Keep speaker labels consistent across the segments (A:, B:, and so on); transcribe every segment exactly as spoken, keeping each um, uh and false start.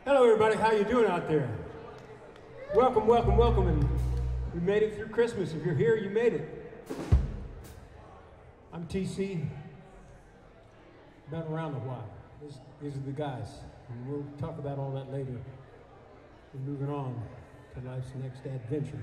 A: Hello, everybody. How you doing out there? Welcome, welcome, welcome, and we made it through Christmas. If you're here, you made it. I'm T C. Been around a while. This, these are the guys, and we'll talk about all that later. We're moving on to life's next adventure.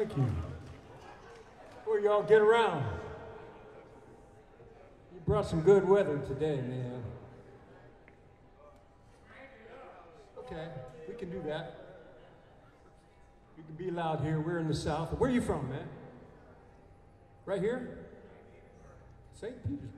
A: Thank you. Well, y'all get around. You brought some good weather today, man. Okay, we can do that. You can be loud here. We're in the South. Where are you from, man? Right here? Saint Petersburg.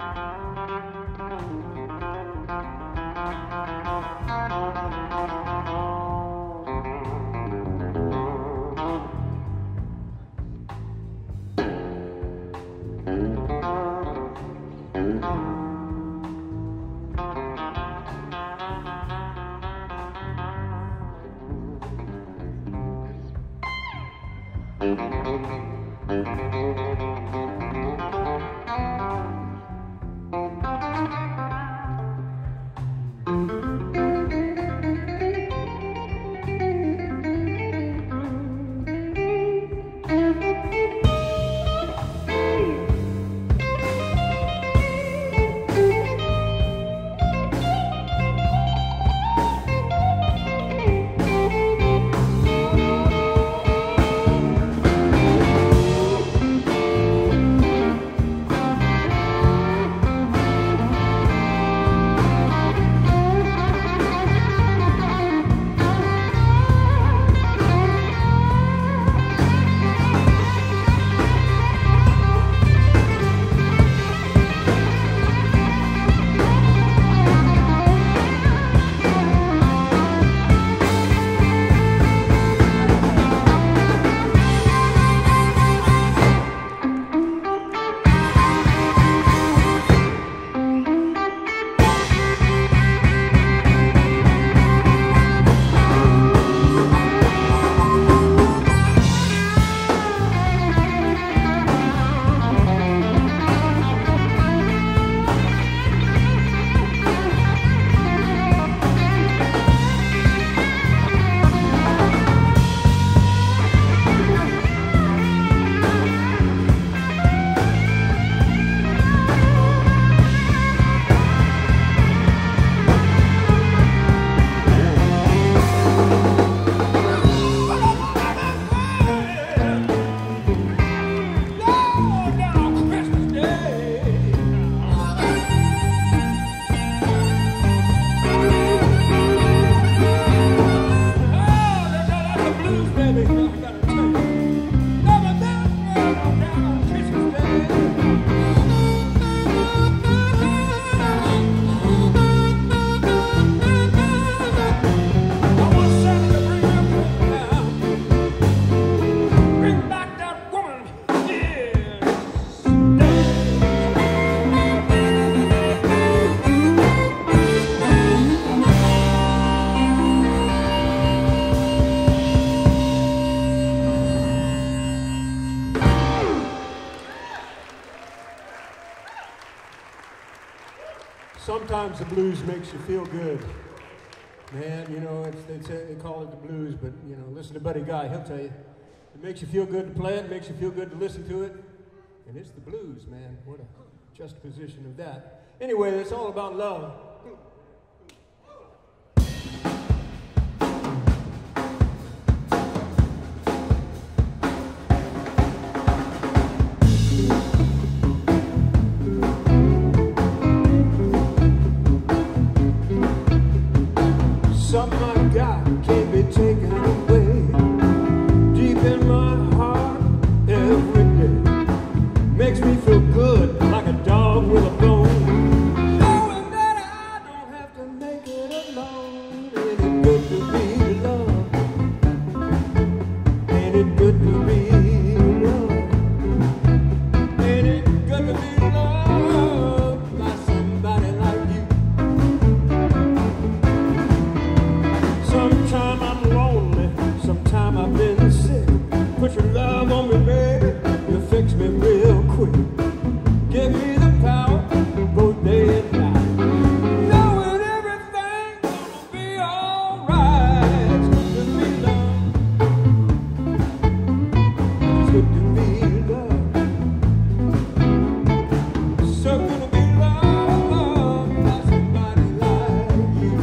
A: Sometimes the blues makes you feel good. Man, you know, it's, they, say, they call it the blues, but, you know, listen to Buddy Guy, he'll tell you. It makes you feel good to play it, makes you feel good to listen to it. And it's the blues, man. What a juxtaposition of that. Anyway, it's all about love. Something I got can't be taken away. Deep in my heart, every day makes me feel good like a dog with a bone. Knowing that I don't have to make it alone. Ain't it good to be loved? Ain't it good to be loved? Ain't it good to be loved by somebody like you? Sometime I'm lonely, sometime I've been sick. Put your love on me, baby, you fix me real quick. Give me the power, both day and night, knowing everything's gonna be alright. It's good to be loved. It's good to be loved. It's so good to be loved by somebody like you.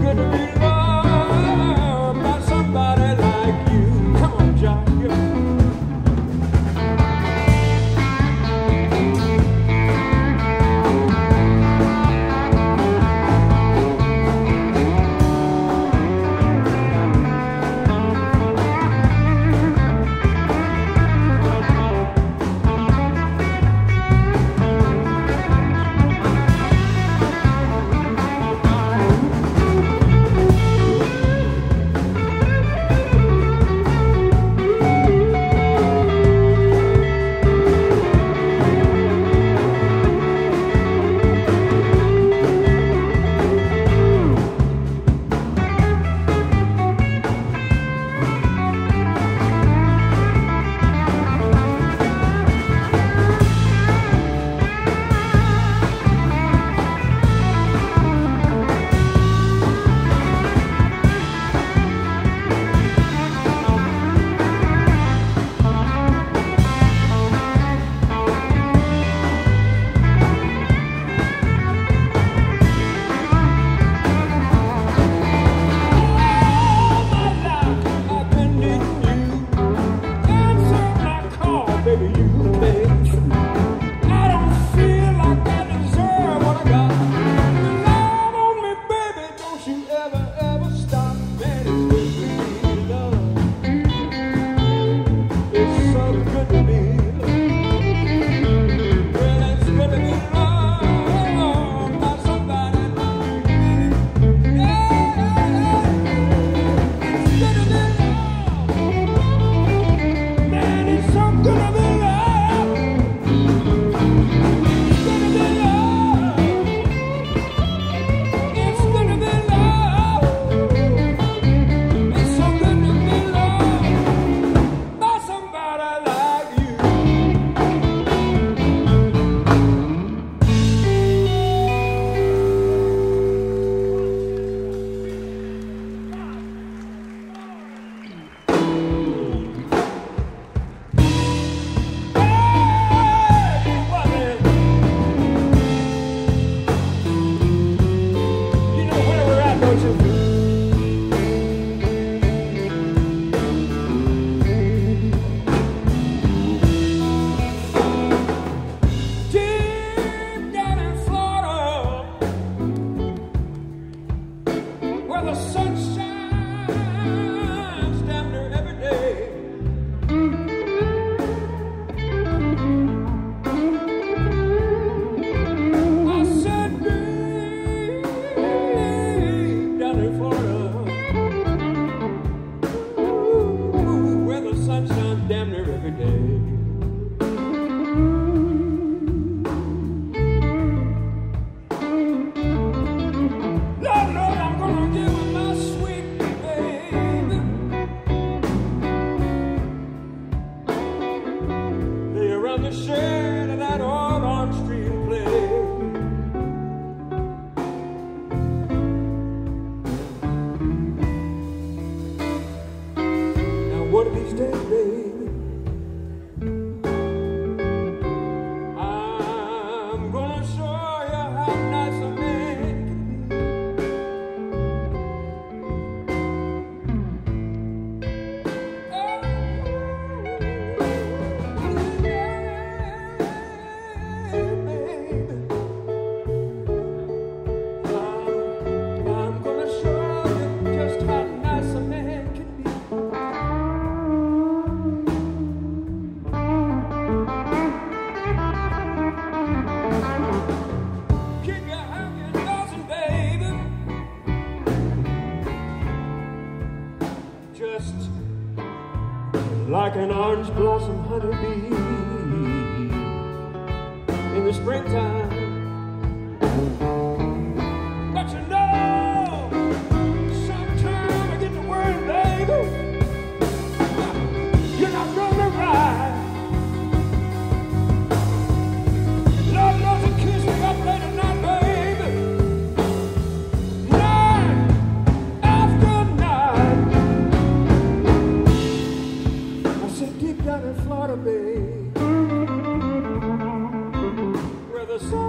A: good to be loved by somebody like you. Come on, John.
B: Like an orange blossom honeybee in the springtime. But you know, sometime I get to worrying, baby, you're not gonna ride. Lord knows you kiss me up late at night, baby, night after night. Deep down in Florida, babe, where the sun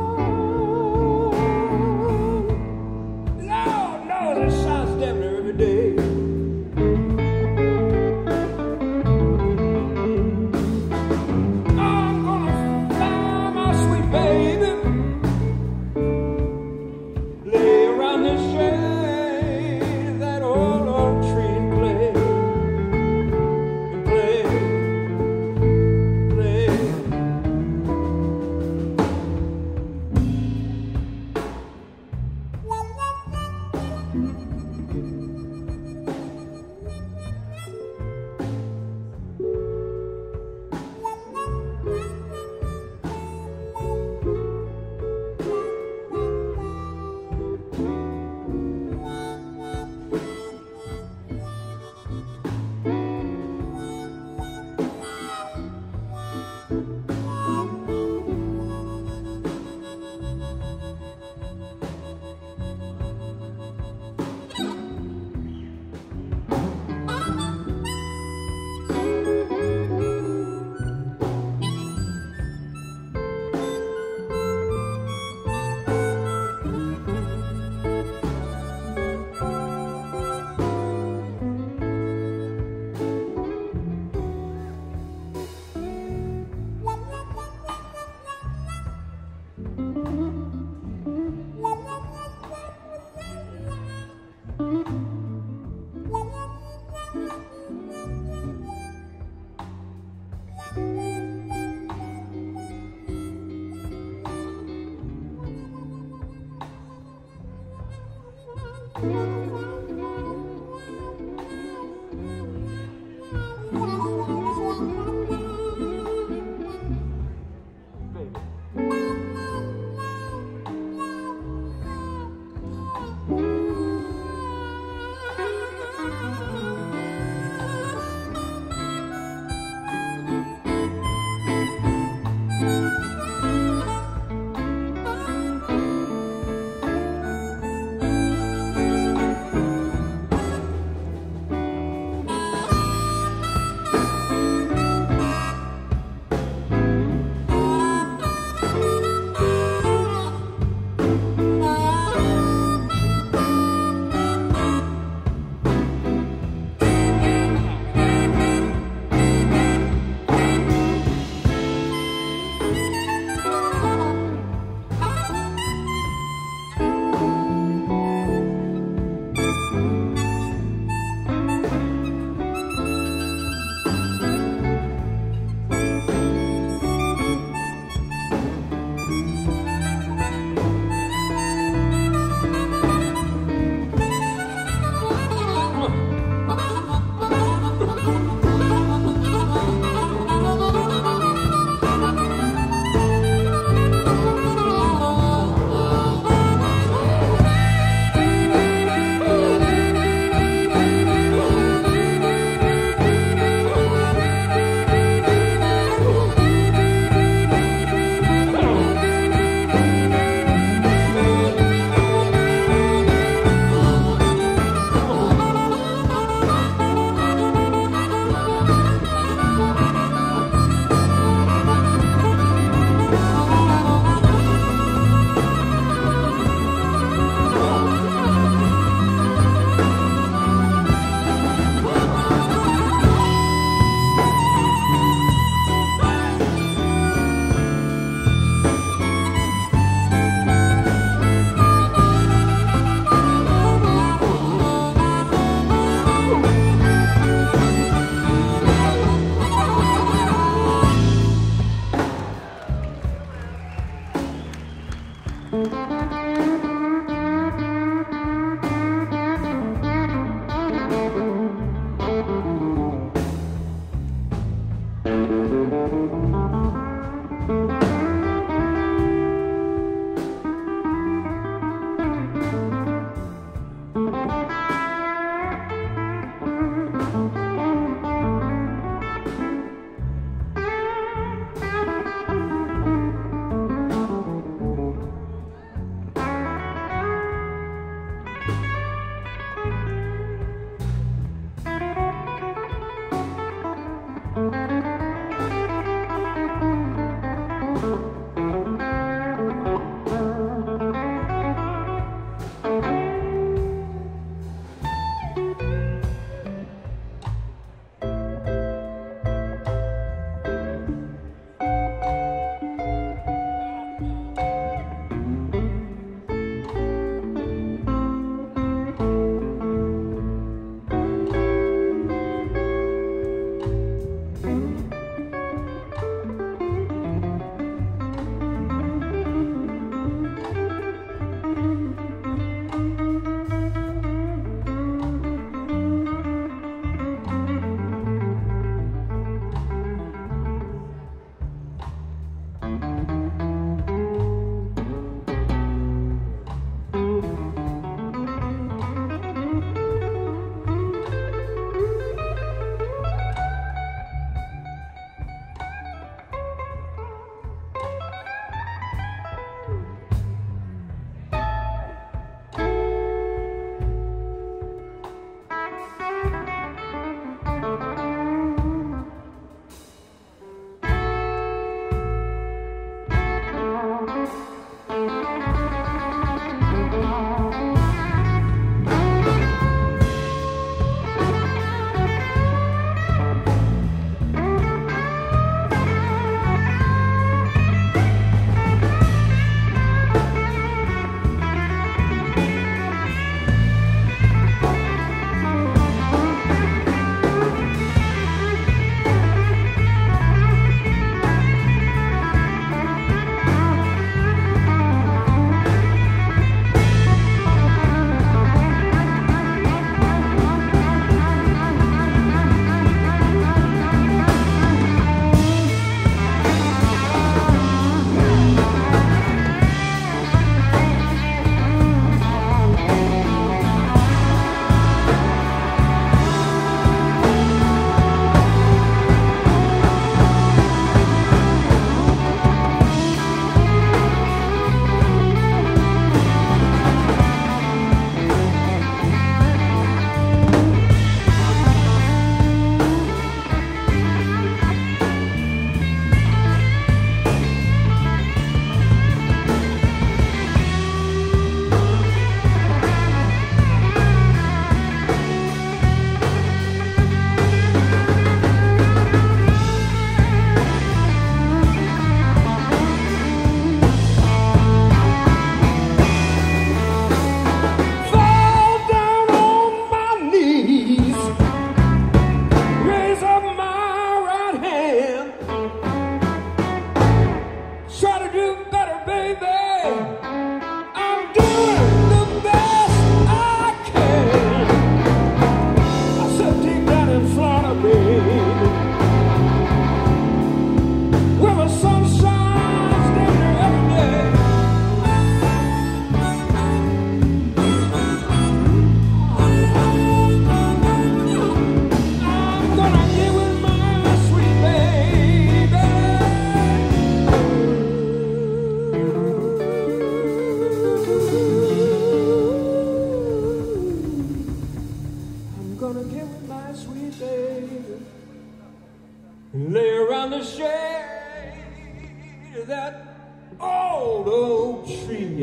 B: Baby.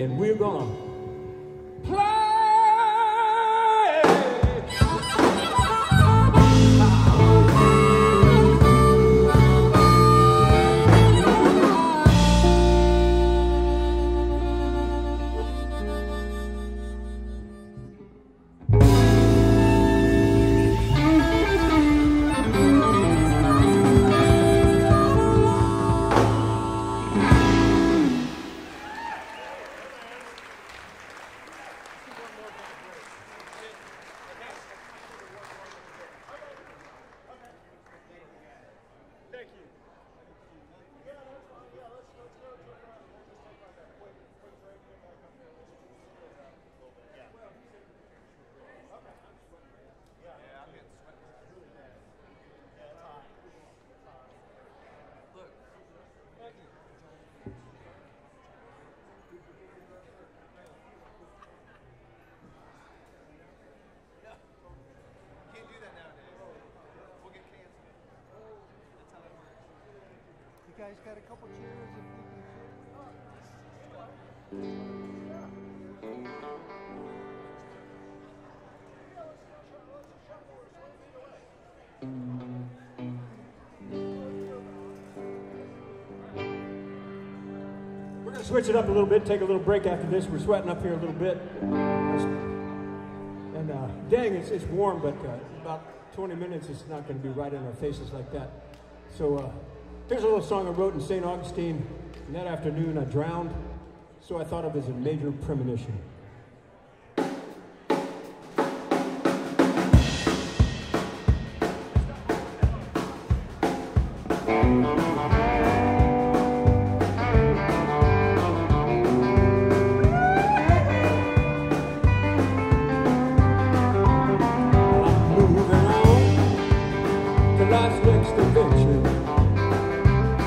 A: and we're gonna play.
C: You guys got a couple chairs if
A: We're going to switch it up a little bit, take a little break after this. We're sweating up here a little bit. And uh, dang, it's, it's warm, but uh, about twenty minutes, it's not going to be right in our faces like that. So uh, here's a little song I wrote in Saint Augustine. And that afternoon, I drowned, so I thought of it as a major premonition.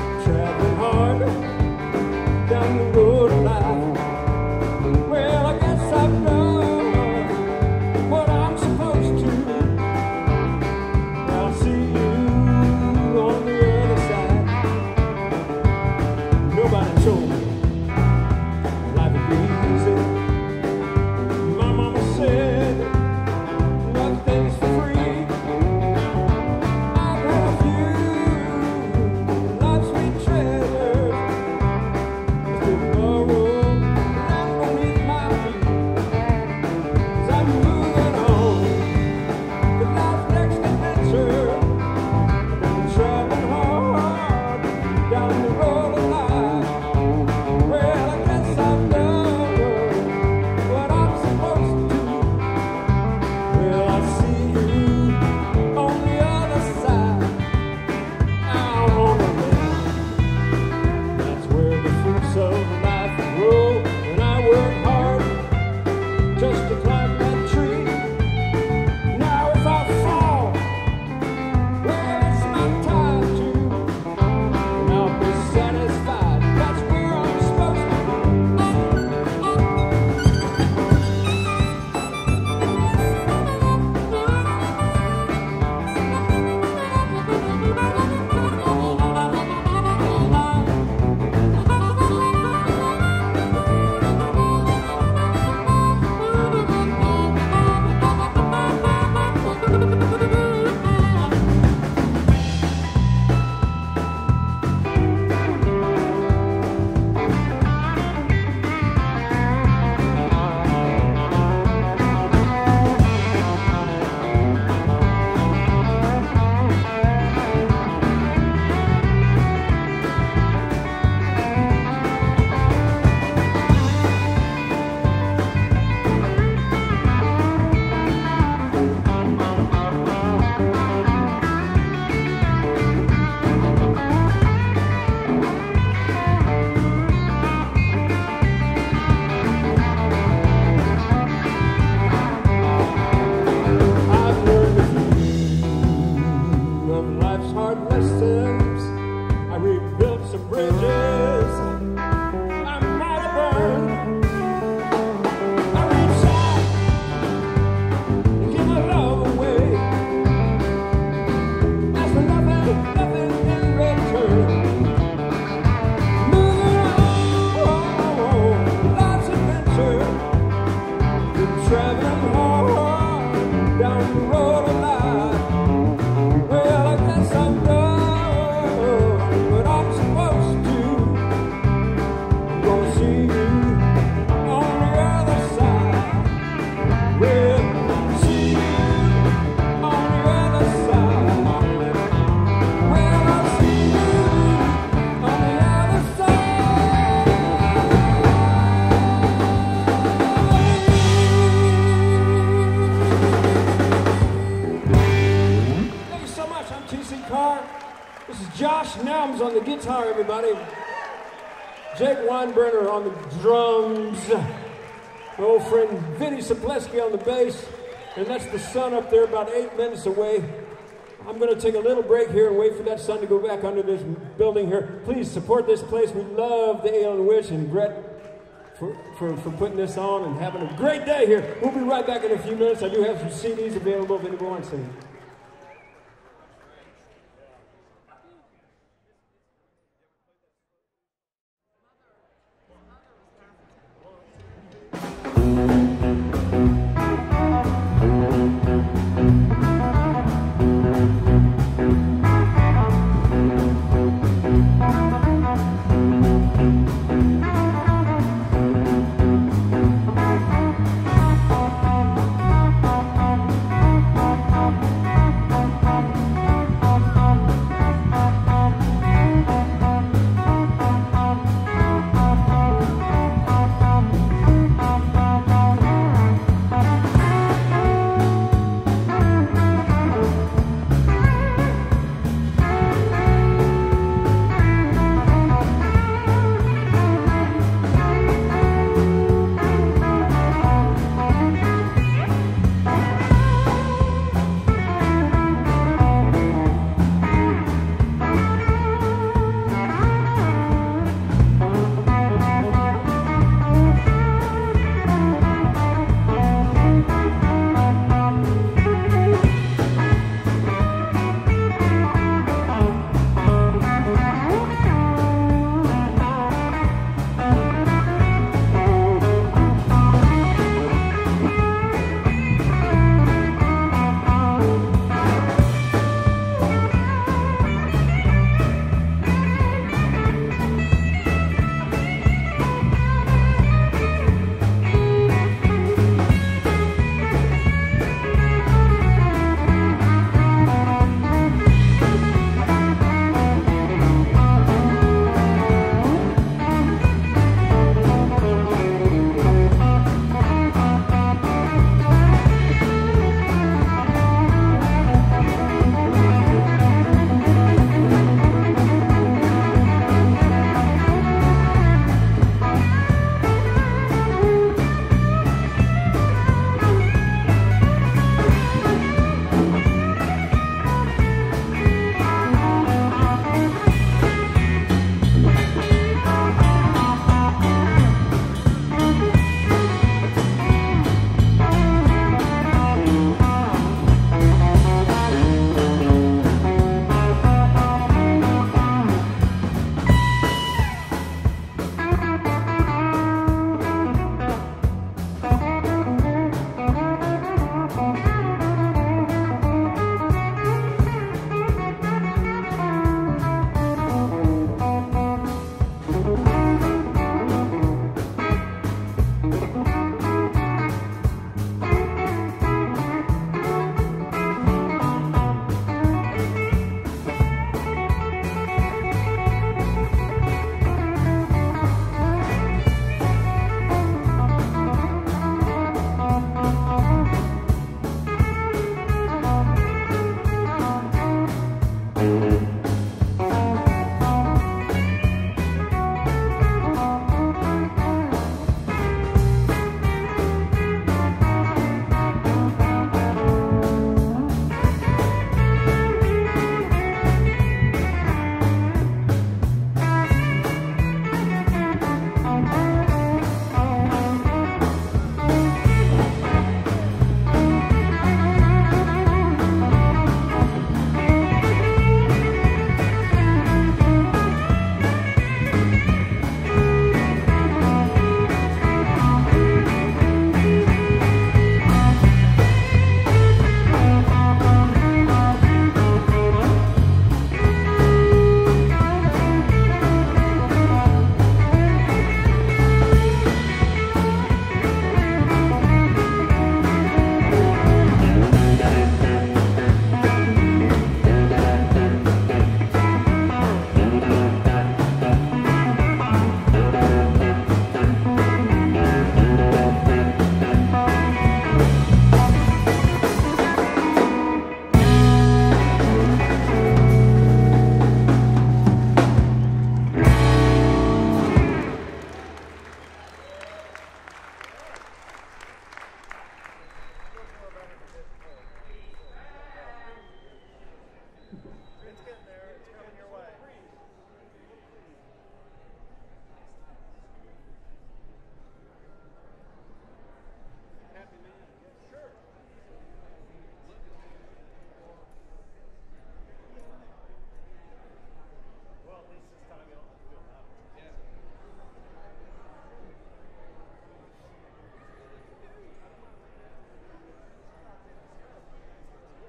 A: Traveling hard down the road of life. Well, I guess Combs on the guitar, everybody. Jake Weinbrenner on the drums. My old friend Vinny Sapleski on the bass. And that's the sun up there about eight minutes away. I'm going to take a little break here and wait for that sun to go back under this building here. Please support this place. We love the Ale and Witch and Brett for, for, for putting this on and having a great day here. We'll be right back in a few minutes. I do have some C Ds available if anyone wants any.
D: Thank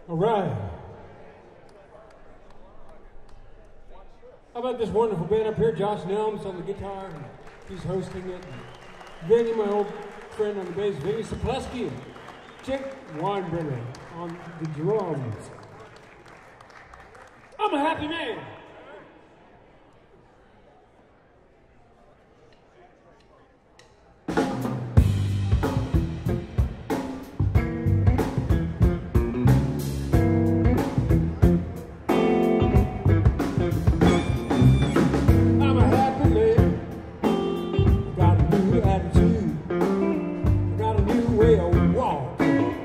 A: All right. How about this wonderful band up here? Josh Nelms on the guitar. He's hosting it. Vinny, my old friend on the bass. Vinny Sapleski. Chick Weinbrenner on the drums. I'm a happy man.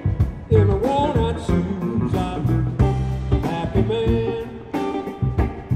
B: Man,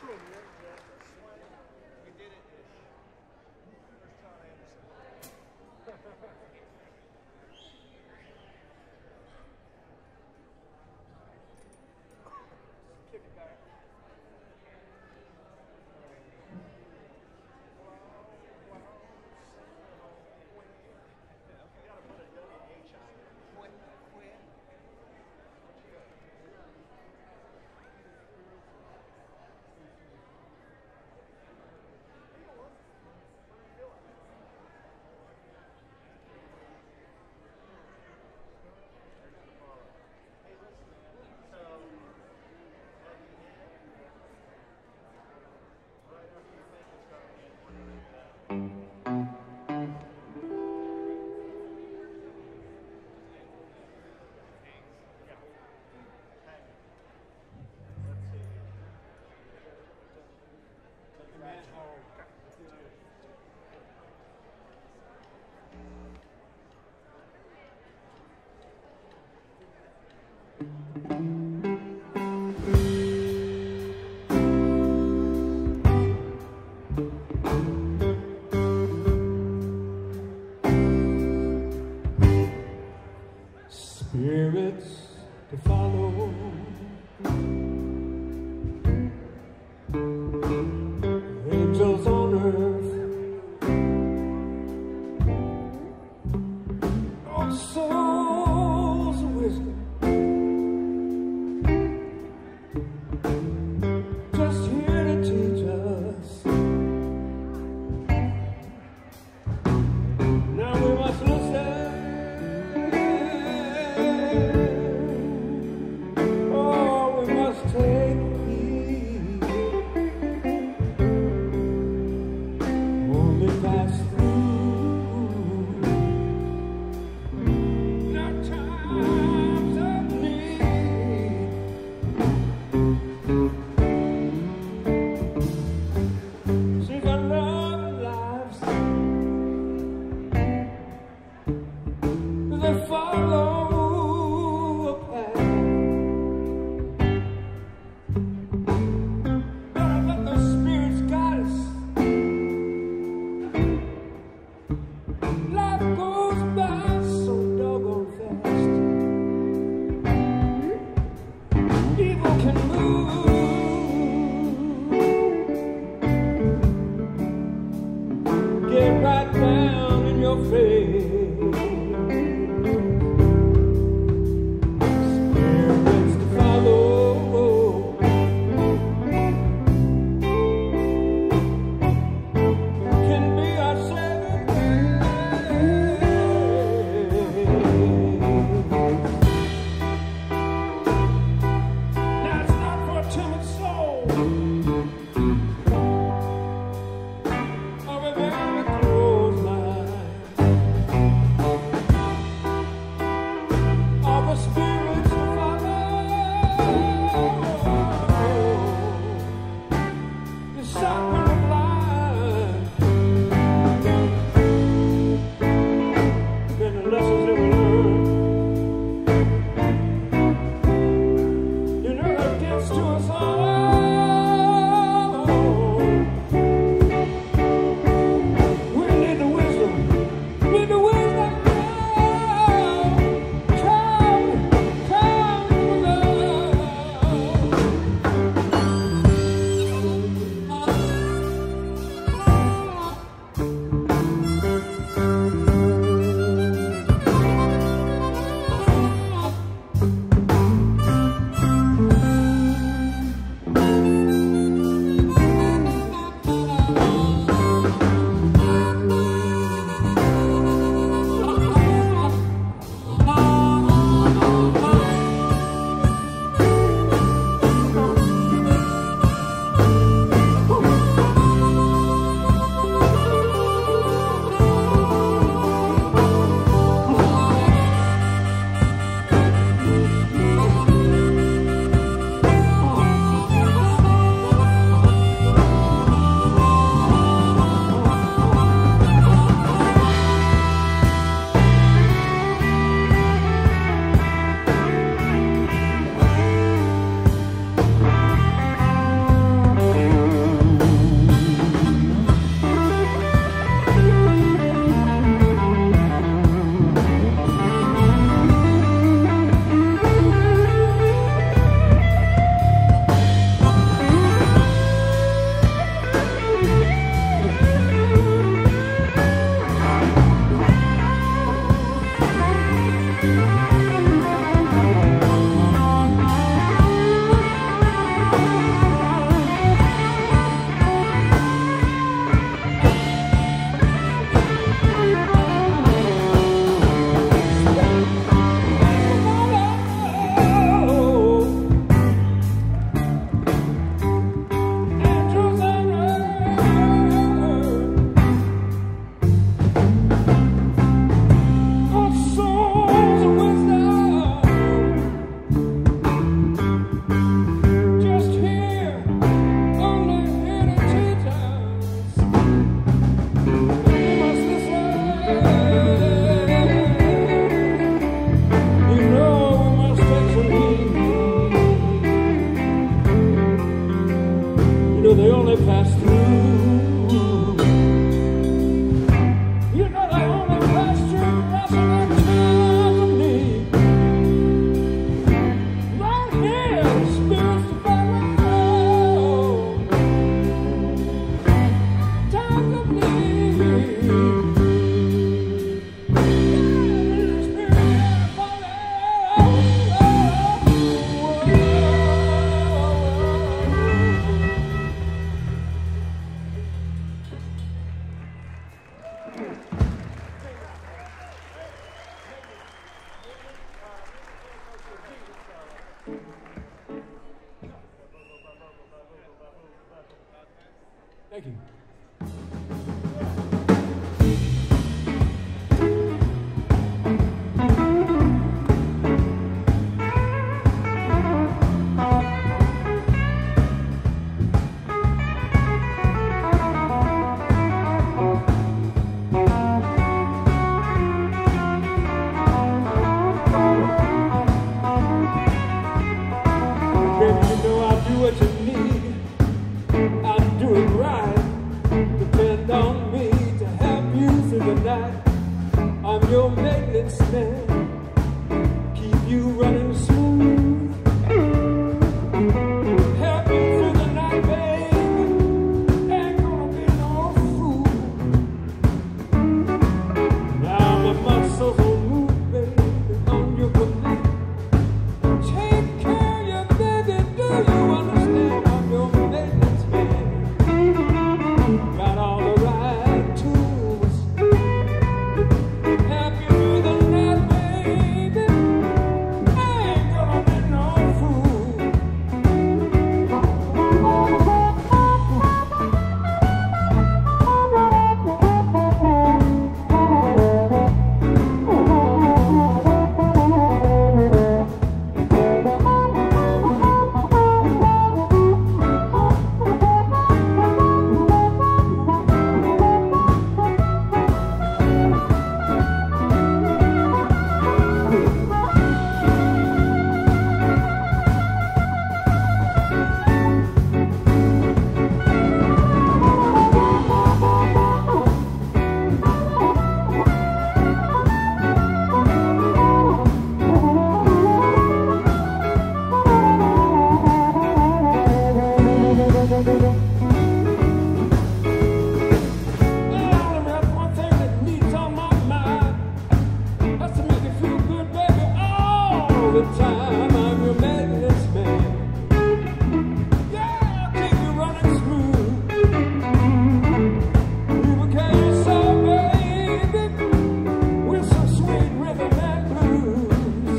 A: Spirits to follow, angels on earth, all souls of wisdom, just here to teach us. Now we must listen. Get right down in your face. Spirits to follow, can be our saving grace. Now it's not for a timid soul. To us all. you're the only pass through. You're not the only pasture wrestling time for me. Right here, spirits to follow. Time for me. Thank you. Baby, you know I'll do what you need. I'll do it right. Depend on me to help you through the night. I'm your maintenance man. Keep you running smooth. Help you through the night, baby. Ain't gonna be no fool. Now my muscles will move, baby, on your command. Take care of your baby, do you understand? I'm your maintenance man. Got all the right tools. Help you through the night, baby. Ain't gonna be no fool. The time I'm your maintenance man. Yeah, I'll keep you running smooth. Lubricate your soul, baby, with some sweet rhythm and blues.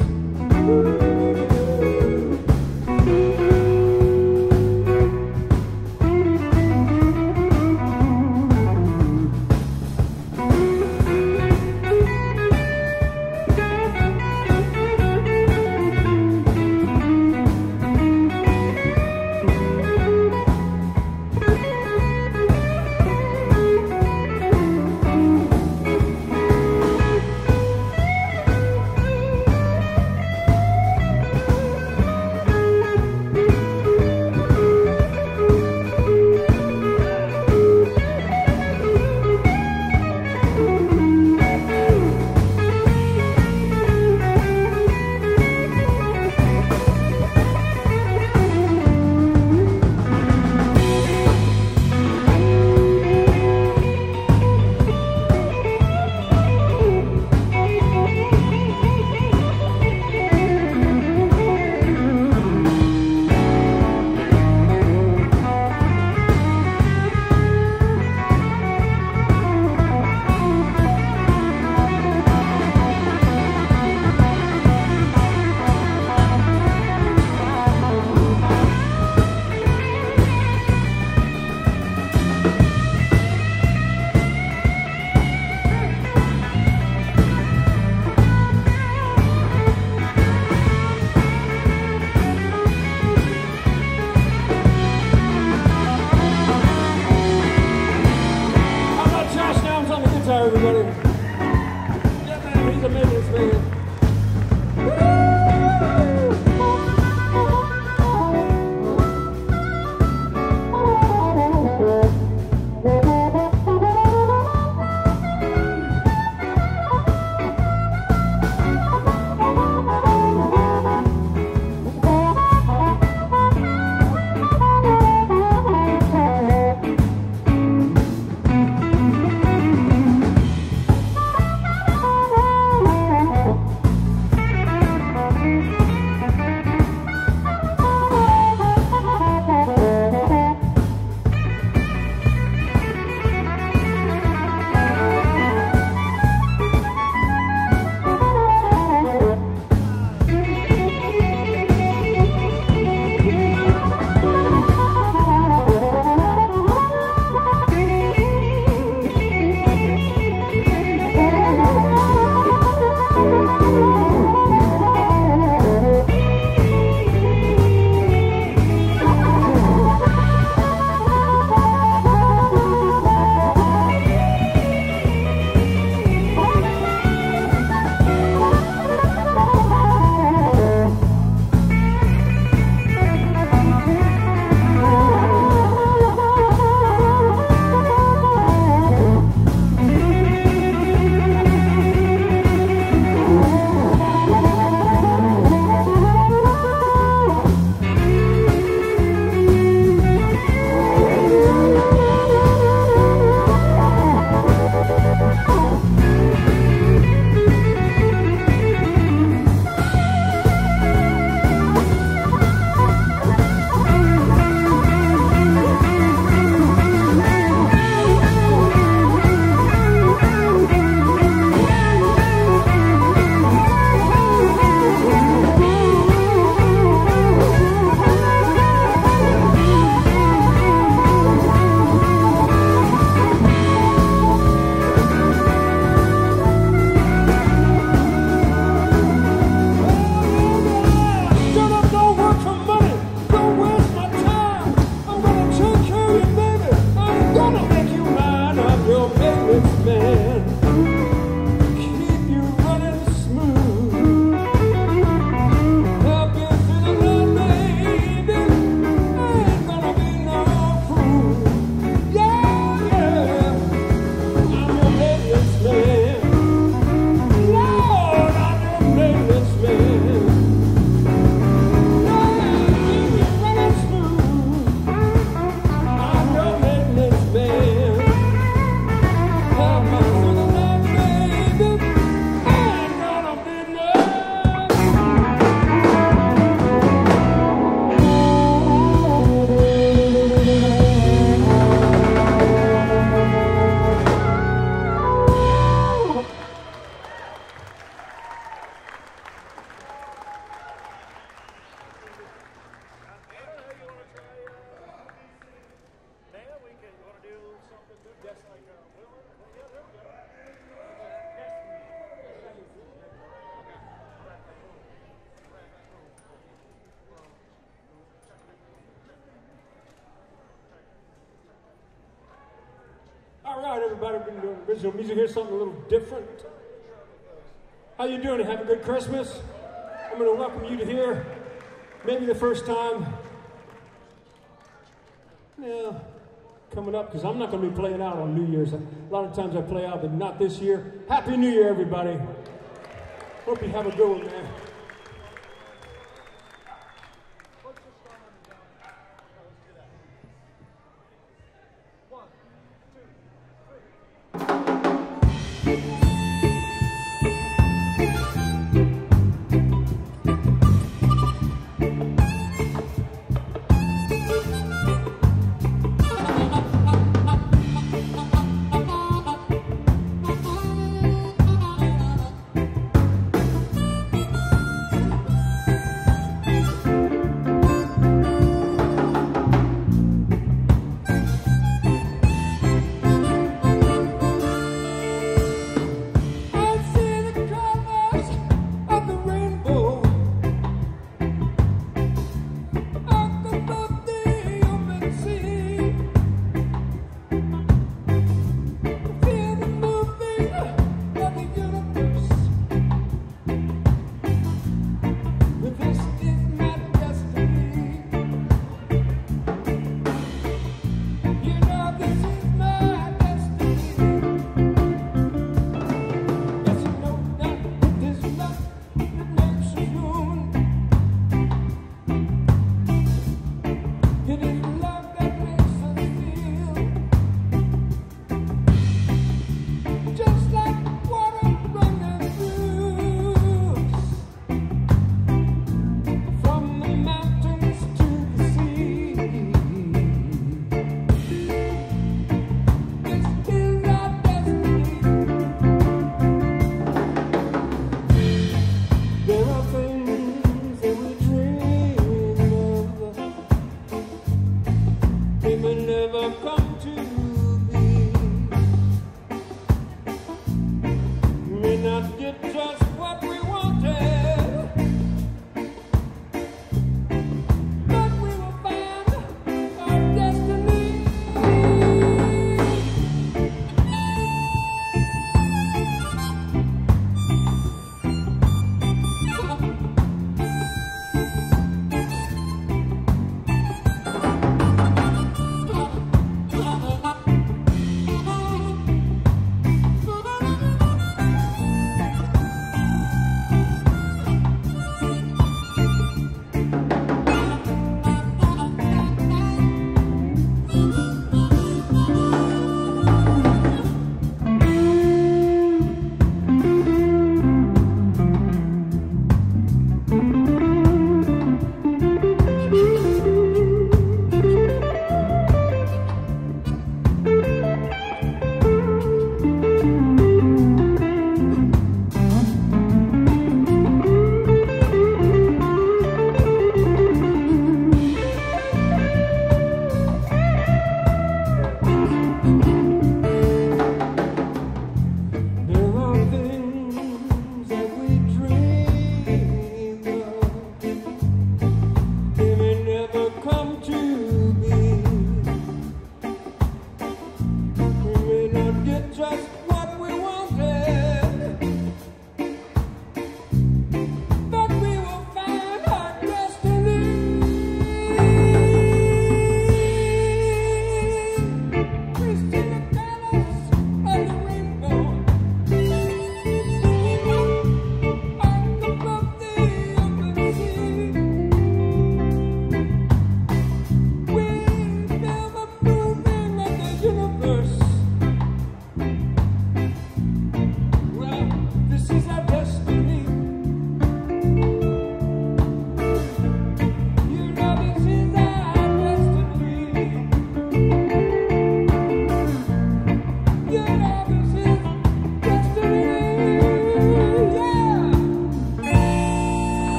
A: Everybody. Yeah, man, he's a maintenance man. Woo! right, everybody, we're going to do original music here, something a little different. How you doing? Have a good Christmas? I'm going to welcome you to here. Maybe the first time. Yeah, coming up, because I'm not going to be playing out on New Year's. A lot of times I play out, but not this year. Happy New Year, everybody. Hope you have a good one, man.
D: Thank you.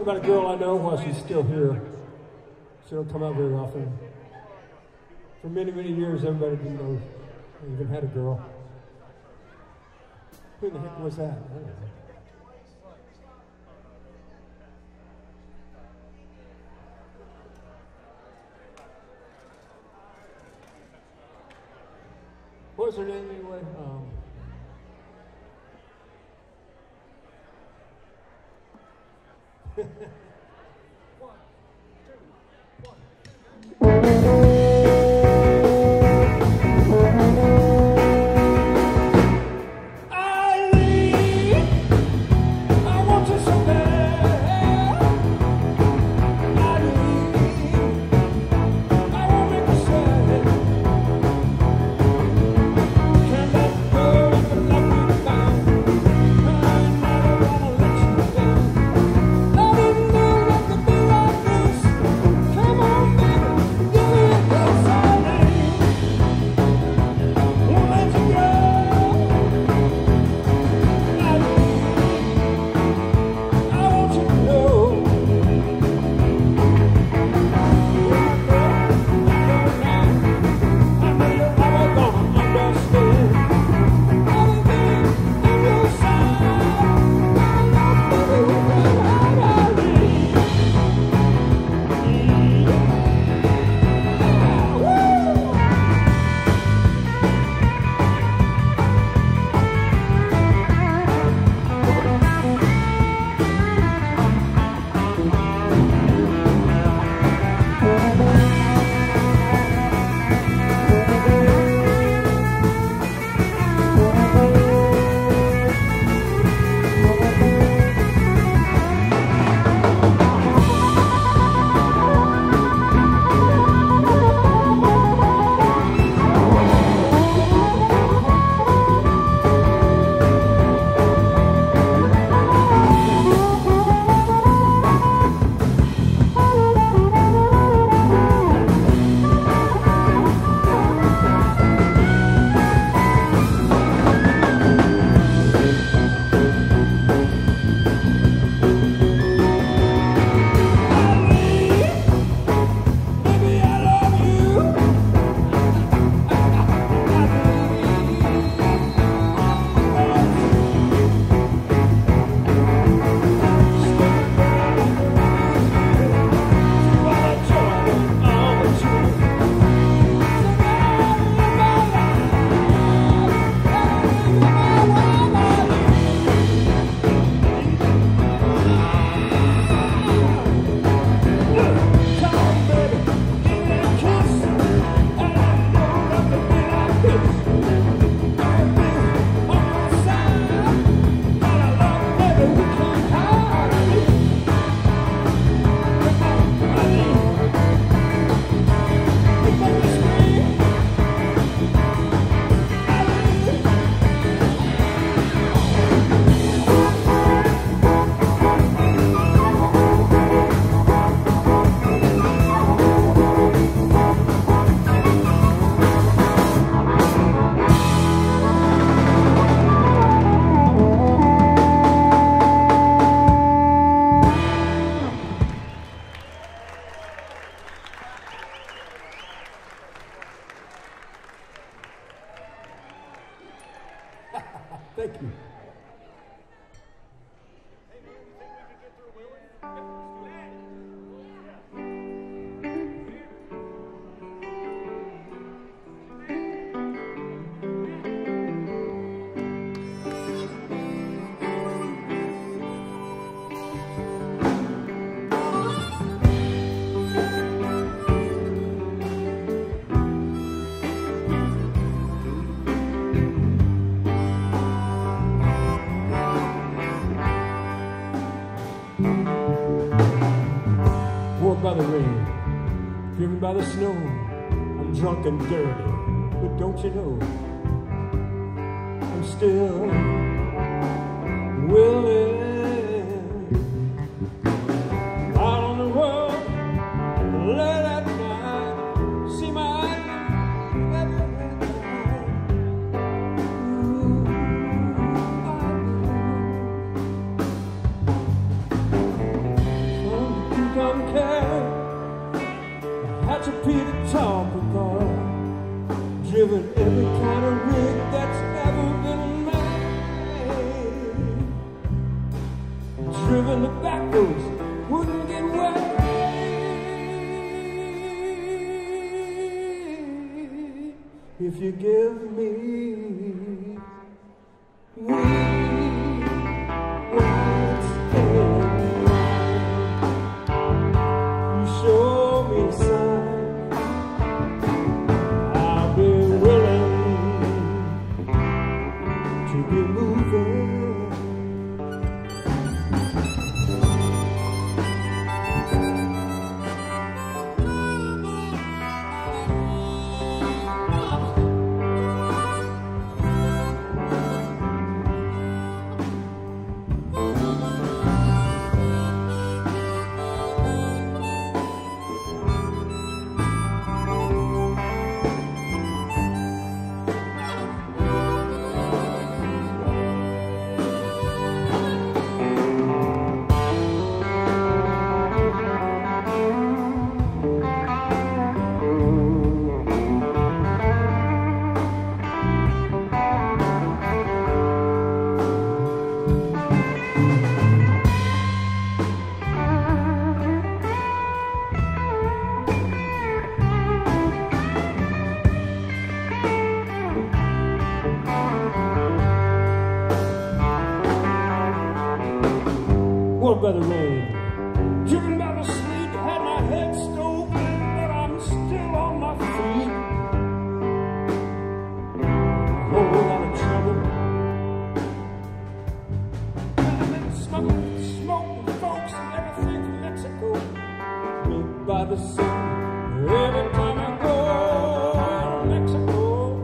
A: about a girl I know while she's still here. She don't come out very often. For many, many years, everybody didn't know I even had a girl. Who the heck was that? I don't know. What was her name anyway? Um, Thank you. By the rain, driven by the snow, I'm drunk and dirty, but don't you know, I'm still willing, out on the road, late at night, see my eyes everywhere. Ooh, Peter Topical, driven every kind of rig that's ever been made, driven the back roads, wouldn't get wet. If you give me weed, whites, and wine, you show me a sign, I'll be willing to be moving. One by the rain, driven by the sleet, had my head stove in, but I'm still on my feet. A whole lot of trouble, and I've been smoking, smoking folks and everything from Mexico, meet by the sea. Every time I go to Mexico,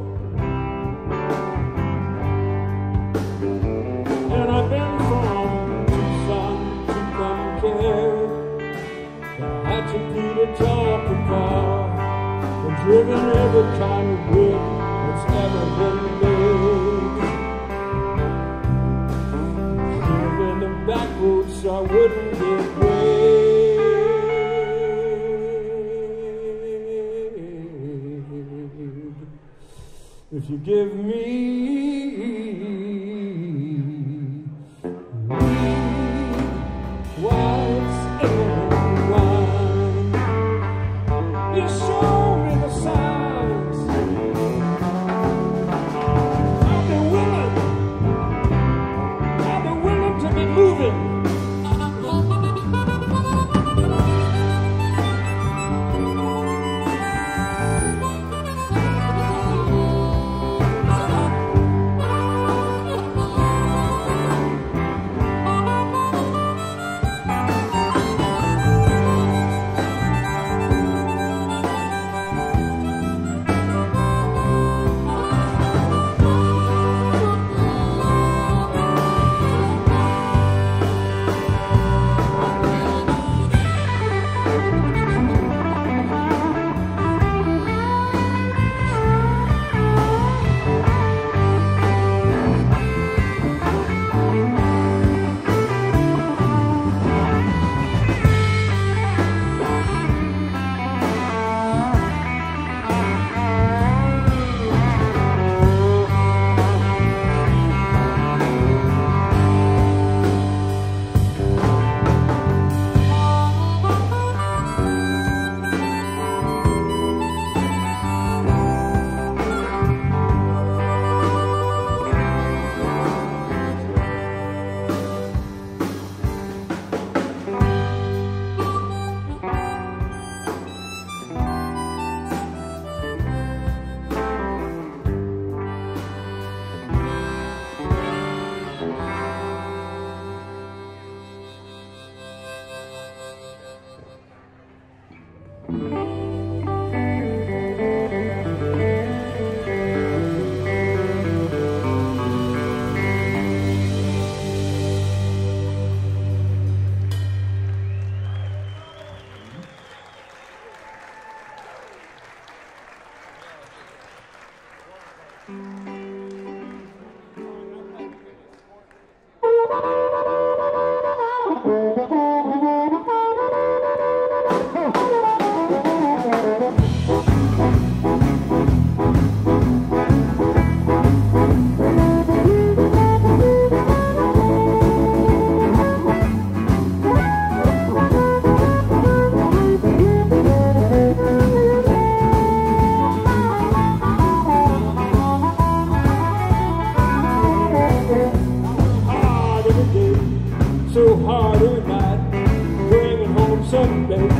A: and I've been from Peter Topical, and driven every kind of rig that's ever been made, driven the back roads so I wouldn't get weighed. If you give me whites and wine, you show me the signs, I'll be willing, I'll be willing to be moving.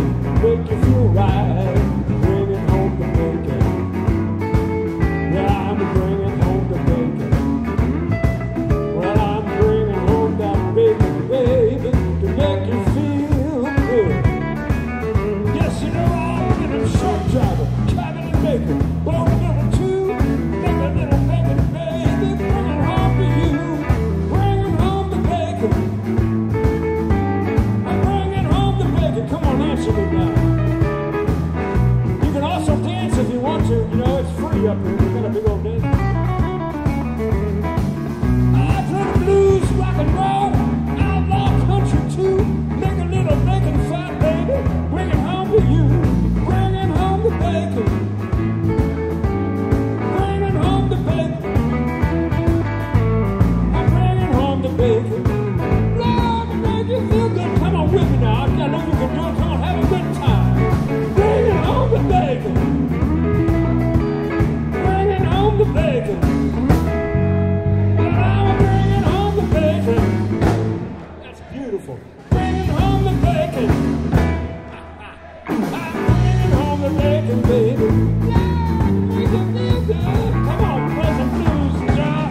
A: make you feel right, bringing home the bacon. Yeah, I'm bringing home the bacon. Well, I'm bringing home that bacon, baby, to make you feel good. Yes, you know I'm a little truck driver, driving the bacon, blow a little too, make a little bacon, baby, bring it home to you, bringing home the bacon. I'm bringing home the bacon. Come on, answer me now. You can also dance if you want to. You know, it's free up here. We got a big old dance. I play the blues, rock and roll, outlaw country too. Make a little bacon fat, baby. Bring it home to you. Bringing home the bacon. Bringing home the bacon. I'm bringing home the bacon. Lord, to make you feel good. Come on with me now. I know you can do it. Come on, have a good time. Bringing home the bacon. Bringing home the bacon. Well, I'm bringing home the bacon. That's beautiful. Bringing home the bacon. I'm bringing home the bacon, baby. Yeah, make you feel good. Come on, play some blues, John.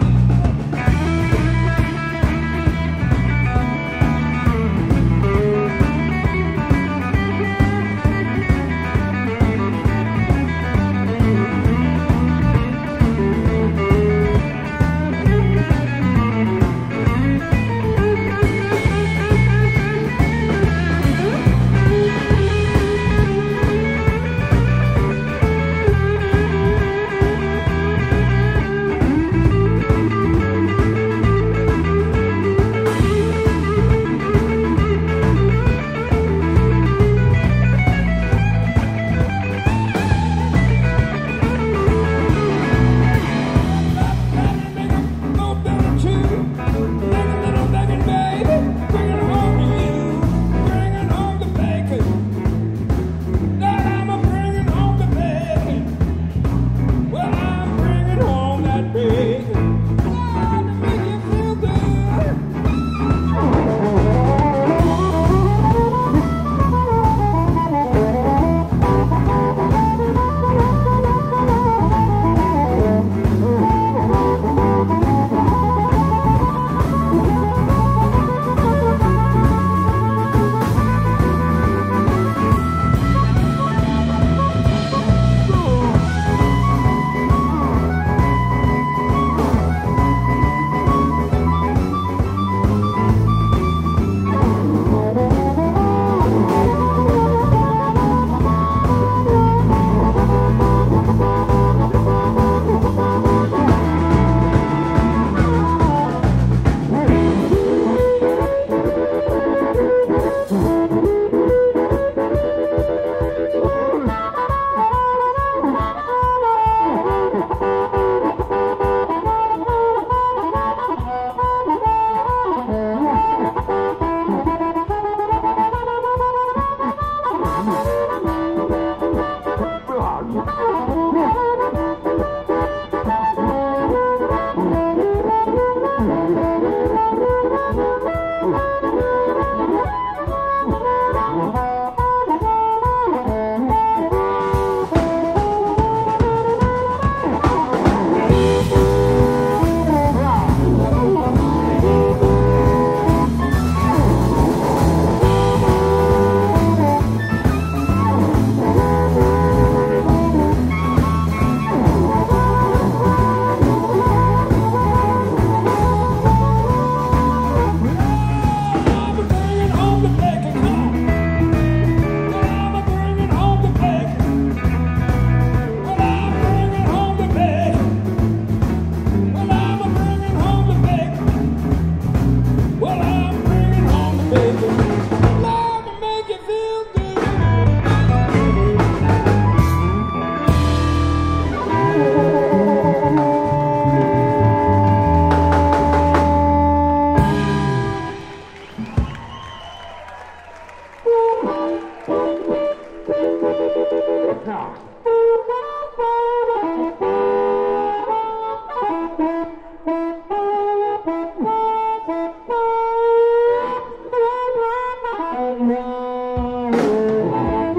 D: Thank you.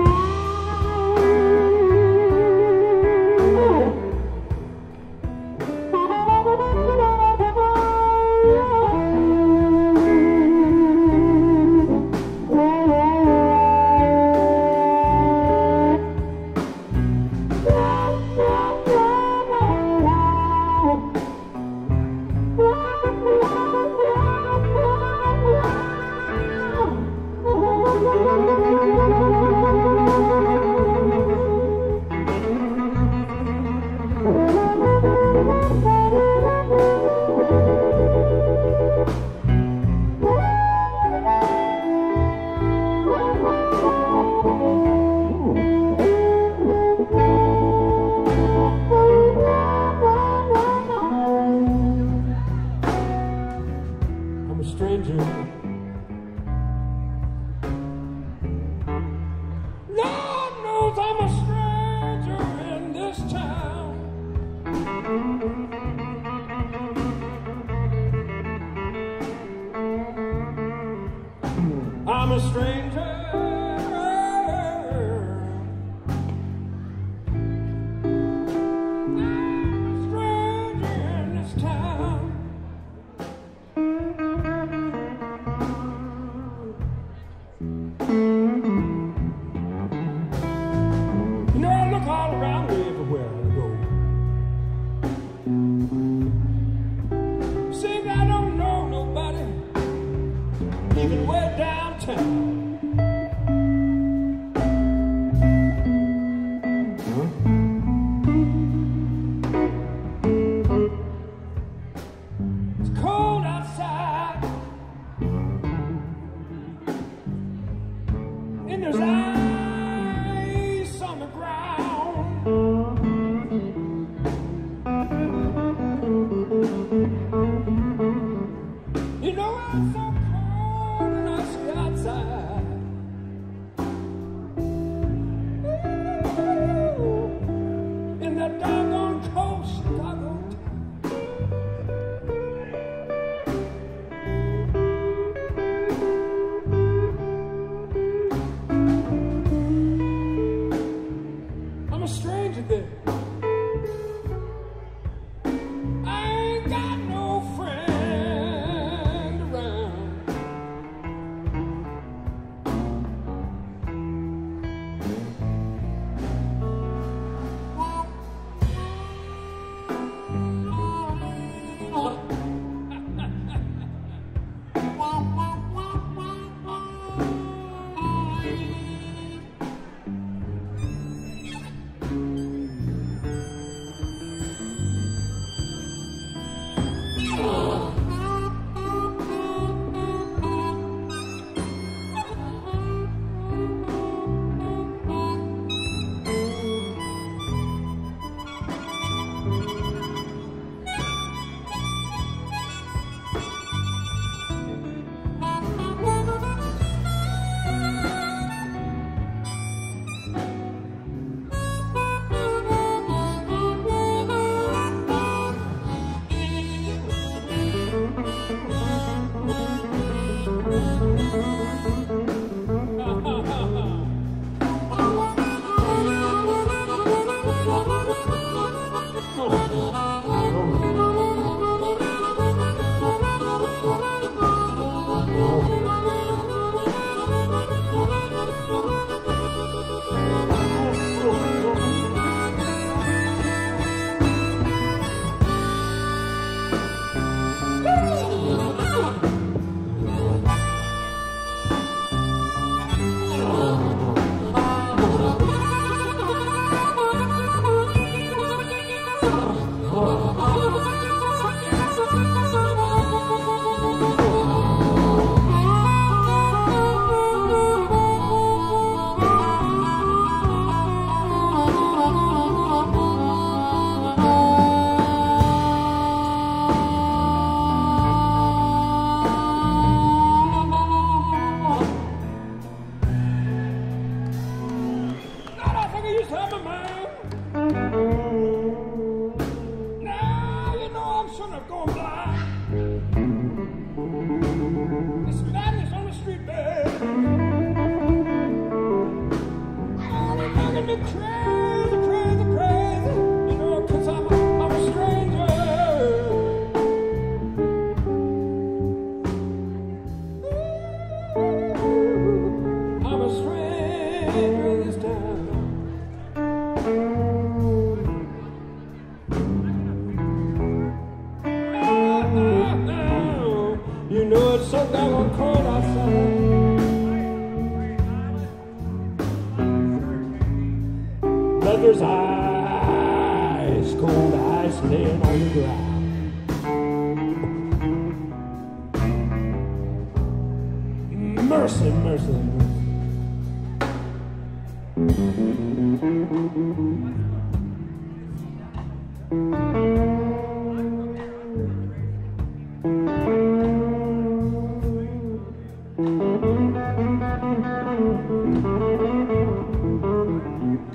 B: 'cause I'm a stranger in this town. I'm a stranger. There's ice, cold ice laying on the ground. Mercy, mercy, mercy.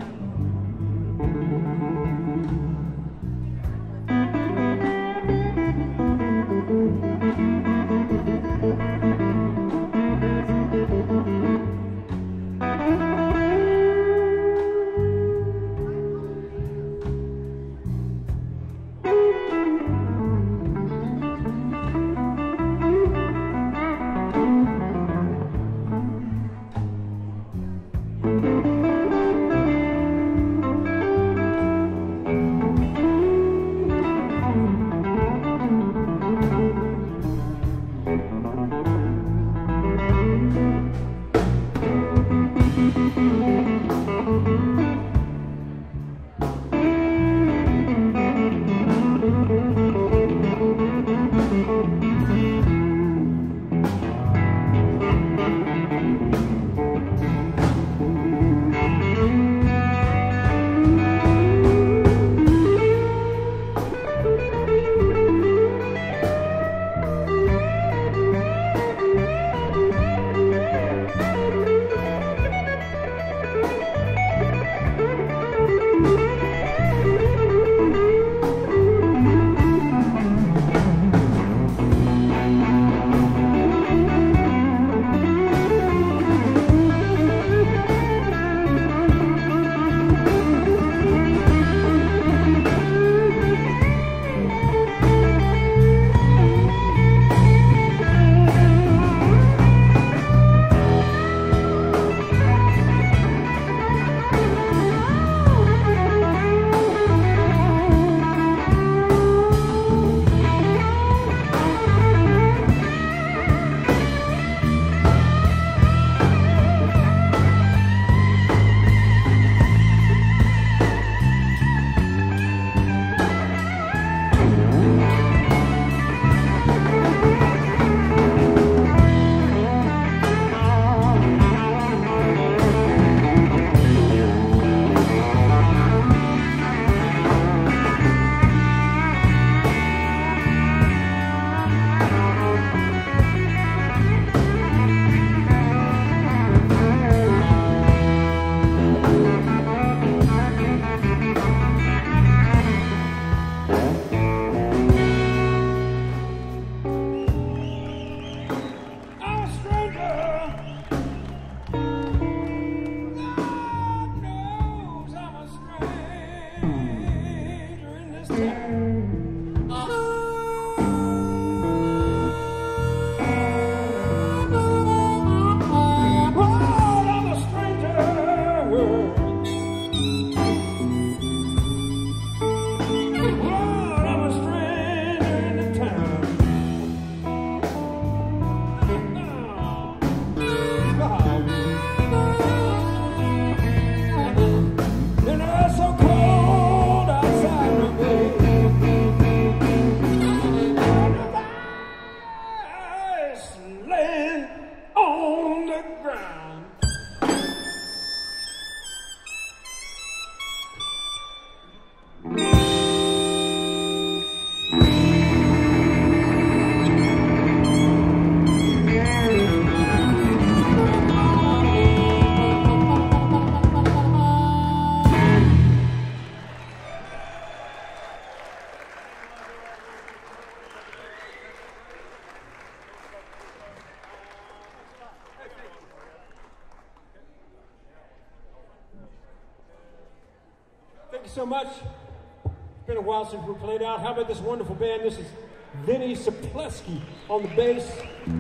A: you so much. It's been a while since we played out. How about this wonderful band? This is Vinny Sapleski on the bass.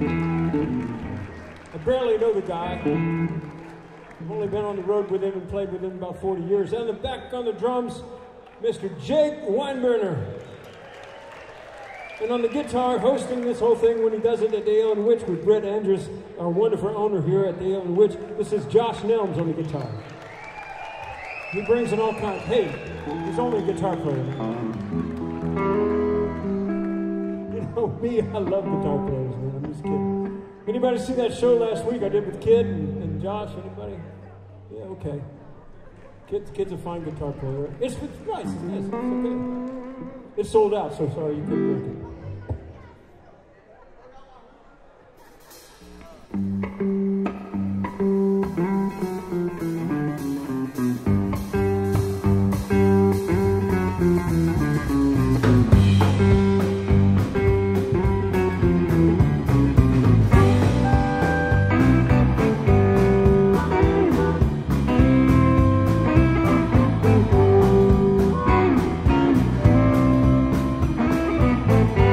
A: I barely know the guy. I've only been on the road with him and played with him about forty years. And the back on the drums, Mister Jake Weinberner. And on the guitar, hosting this whole thing when he does it at the Ale and Witch with Brett Andrews, our wonderful owner here at the Ale and Witch. This is Josh Nelms on the guitar. He brings in all kinds. Hey, he's only a guitar player. You know me, I love guitar players, man. I'm just kidding. Anybody see that show last week I did with Kid and, and Josh? Anybody? Yeah, okay. Kid's, Kid's a fine guitar player. It's, it's nice, it's nice, it's okay. It's sold out, so sorry you couldn't make it.
D: Thank you.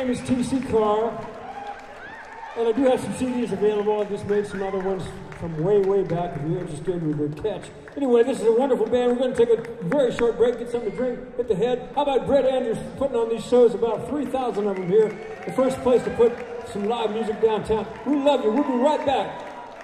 A: name is T C Carr, and I do have some C Ds available. I just made some other ones from way, way back if you're interested with their catch. Anyway, this is a wonderful band. We're going to take a very short break, get something to drink, hit the head. How about Brett Andrews putting on these shows, about three thousand of them here. The first place to put some live music downtown. We love you. We'll be right back.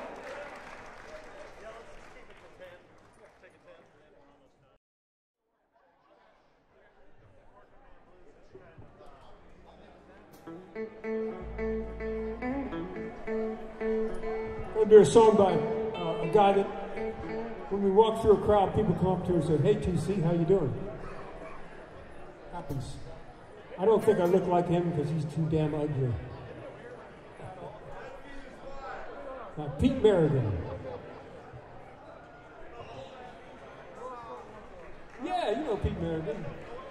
A: I'll do a song by uh, a guy that, when we walk through a crowd, people come up to and say, "Hey, T C, how you doing?" Happens. I don't think I look like him because he's too damn ugly. Uh, Pete Merrigan. Yeah, you know Pete Merrigan.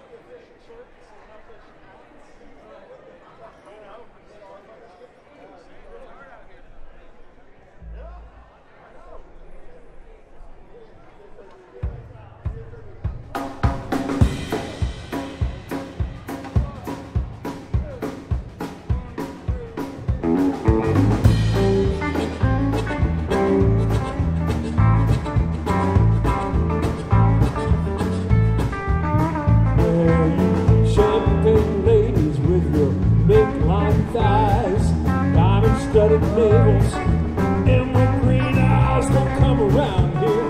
A: Studded nails and my green eyes don't come around here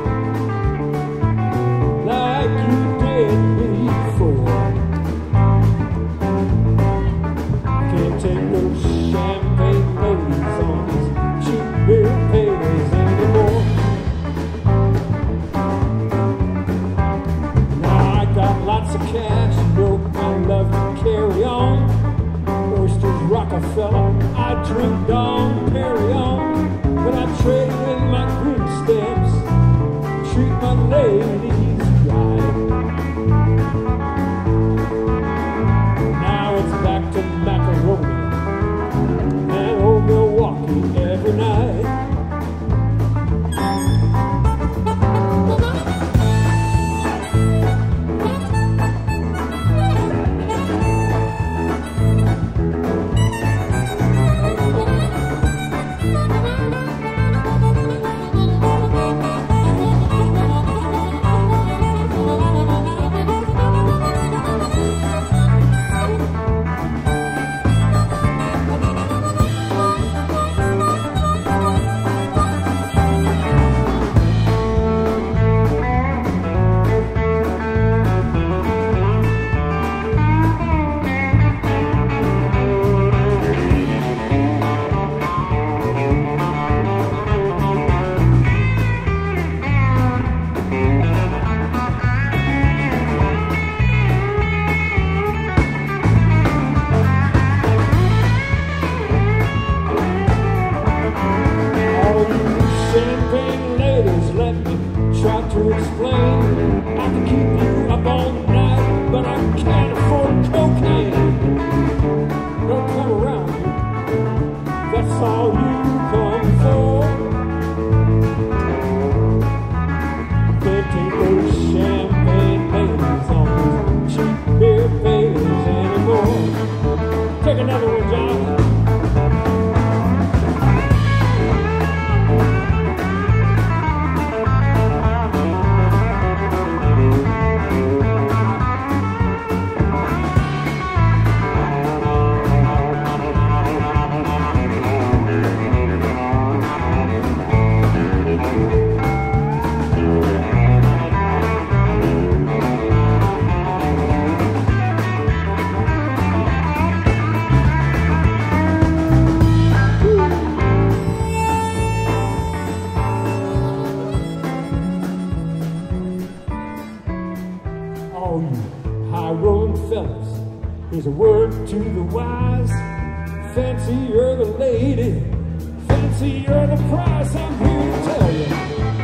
A: like you did before. Can't take no champagne ladies on these cheap beer paydays anymore. Now I got lots of cash, you know I love to carry on. Oysters, Rockefeller, I drink Dom Perignon, but I trade in my green stamps, treat my ladies right. Now it's back to macaroni and old Milwaukee every night. Here's a word to the wise. Fancy you're the lady, fancy you're the price. I'm here to tell you,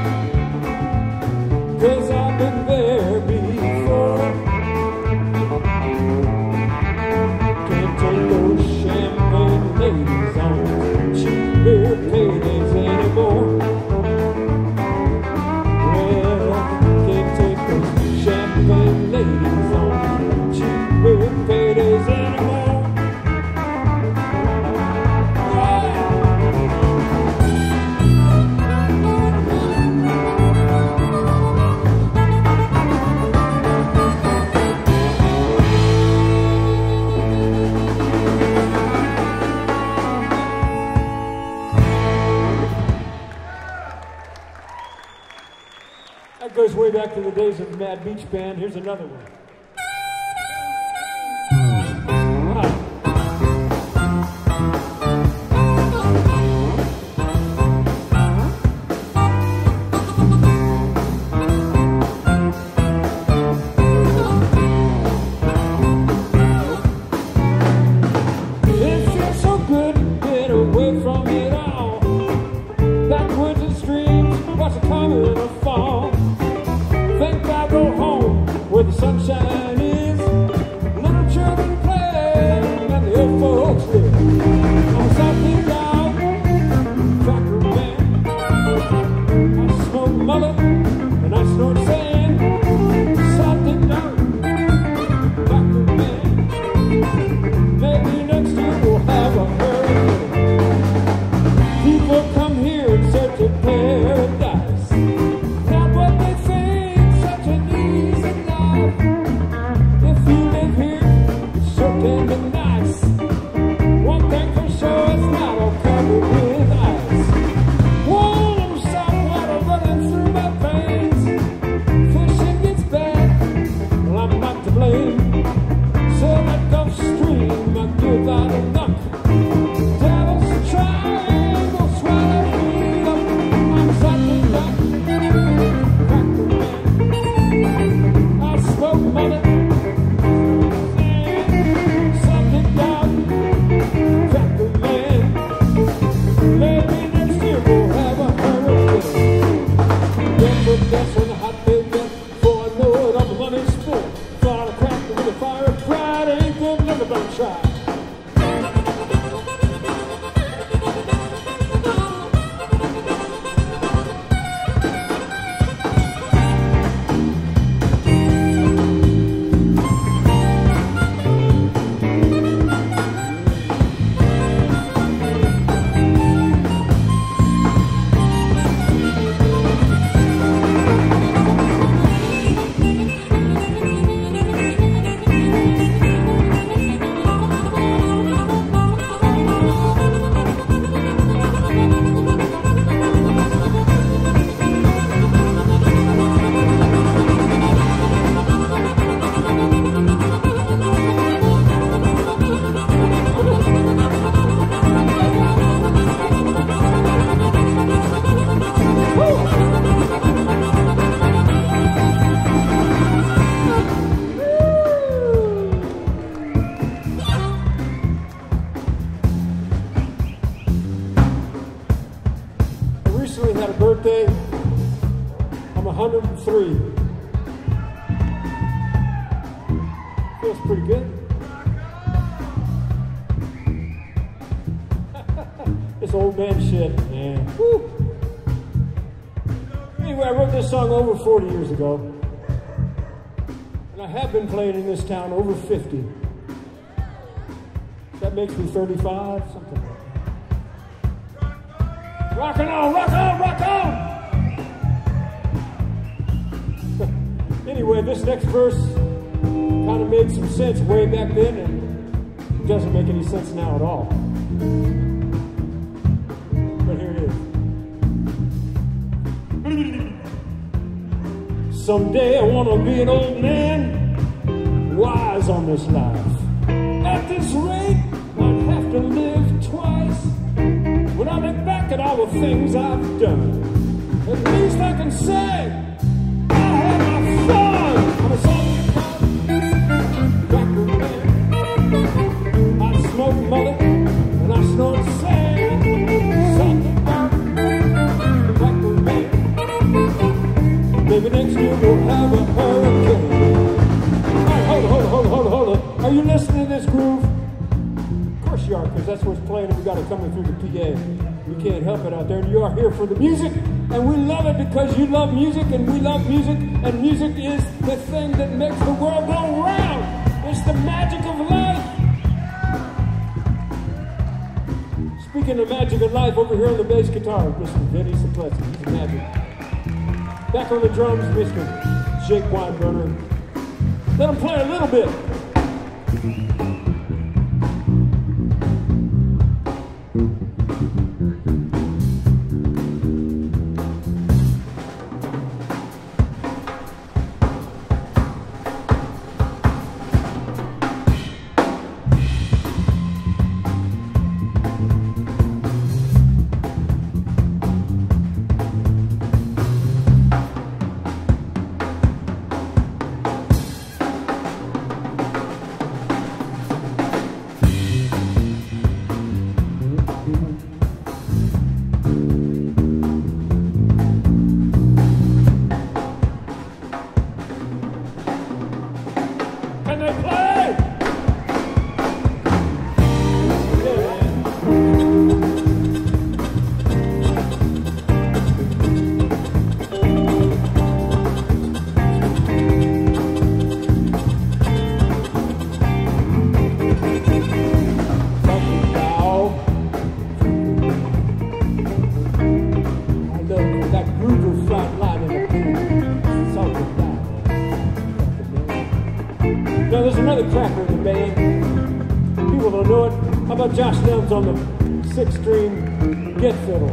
A: 'cause I've been there before. Can't take those champagne ladies on cheap beer paydays anymore. Well, can't take those champagne ladies on cheap beer paydays anymore. back to the days of Mad Beach Band. Here's another one. Song over forty years ago, and I have been playing in this town over fifty. That makes me thirty-five, something like that. Rockin' on, rock on, rock on! Anyway, this next verse kind of made some sense way back then, and it doesn't make any sense now at all. But here it is. Someday I want to be an old man, wise on this life. At this rate, I'd have to live twice. When I look back at all the things I've done, at least I can say I had my fun. I'm a soldier cop, cracker man. I smoke mullet and I snort sand. Something about cracker man. Maybe next year we'll have a hurricane. All right, hold on, hold on, hold on, hold on, hold on. Are you listening to this groove? Of course you are, because that's what's playing and we got it coming through the P A. We can't help it out there. And you are here for the music, and we love it because you love music, and we love music, and music is the thing that makes the world go round. It's the magic of life. Speaking of magic of life, over here on the bass guitar, Mister Vinny Supletti, he's magic. Back on the drums, Mister Jake Weinberger. Let him play a little bit. know it. How about Josh Nelms on the six string get fiddle?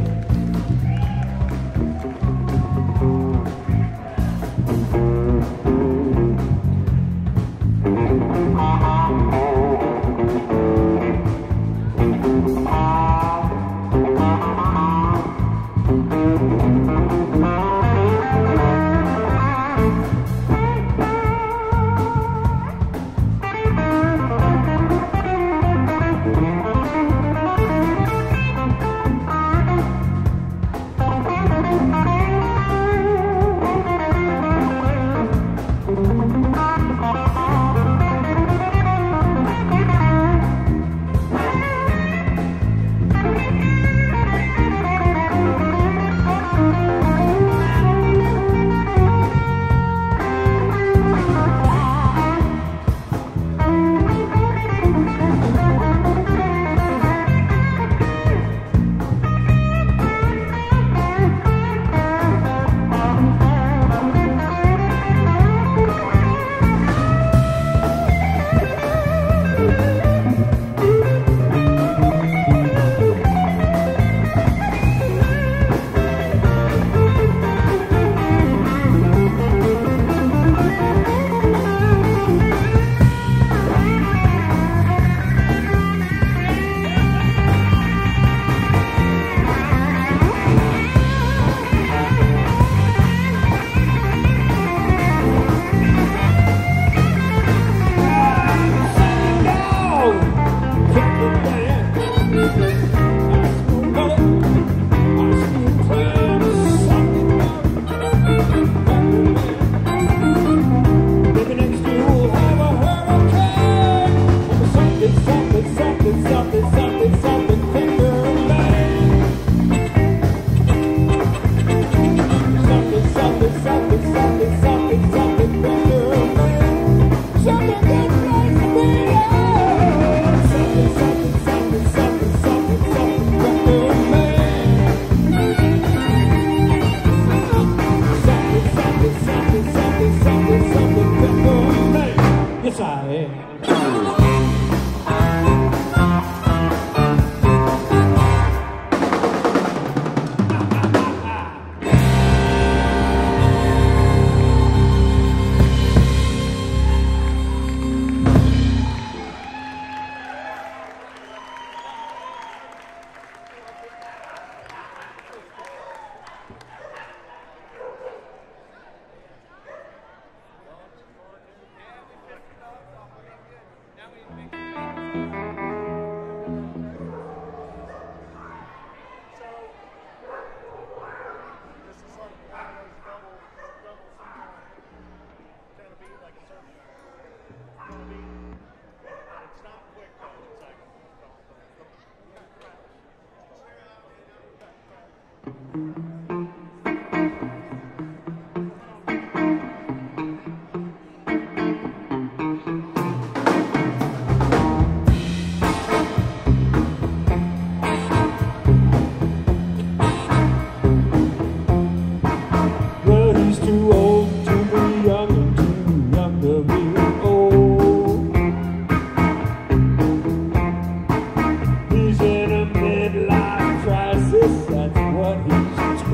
B: He's in a midlife crisis, that's what he's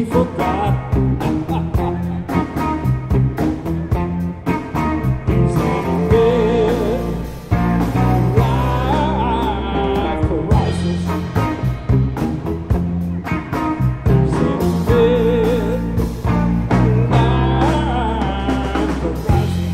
A: forgot. He's in a midlife crisis. He's in a midlife crisis.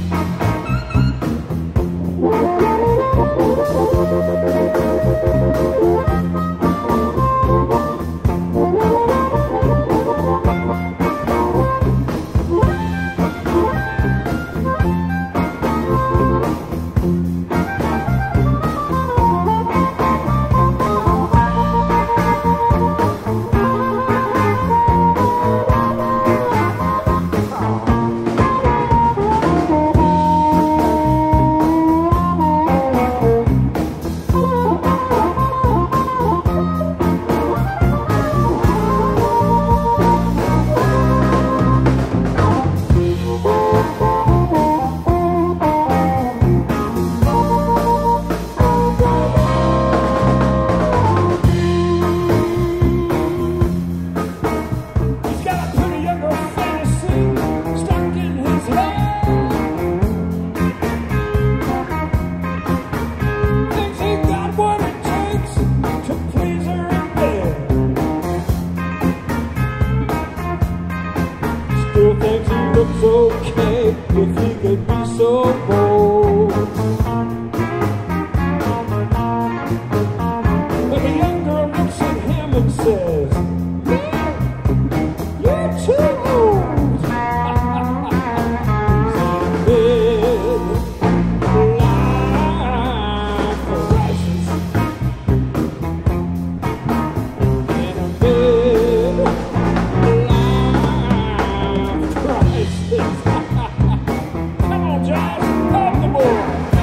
A: He's got a pretty young girl fantasy stuck in his head. Thinks he got what it takes to please her in bed. Still thinks he looks okay if he could be so bold. But the young girl looks at him and says, "You're too old." Midlife crisis. In a midlife crisis. Come on, Josh, help the boy.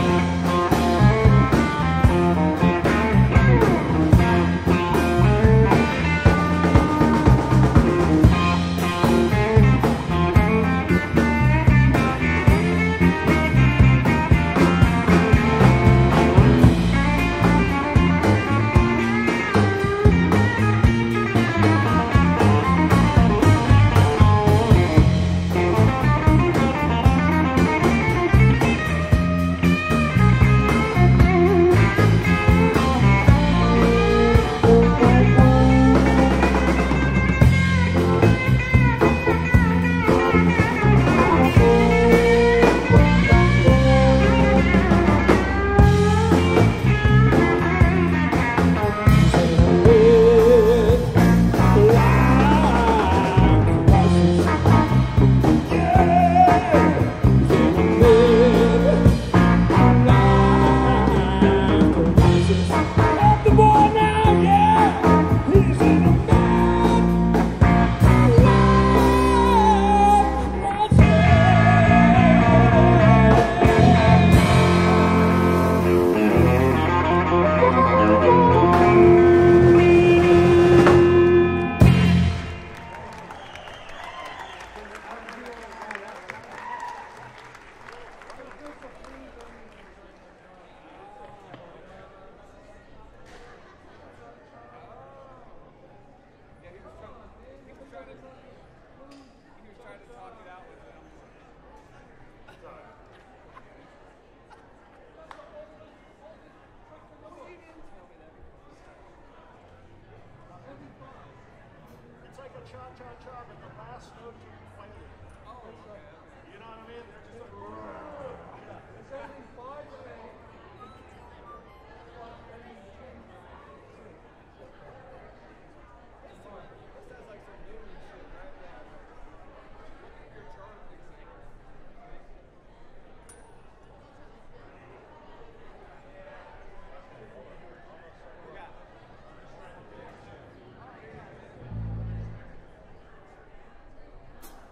C: It's like a cha-cha-cha, but the last note you play it. Oh, okay. You know what I mean? They're just like, yeah. It's only five minutes.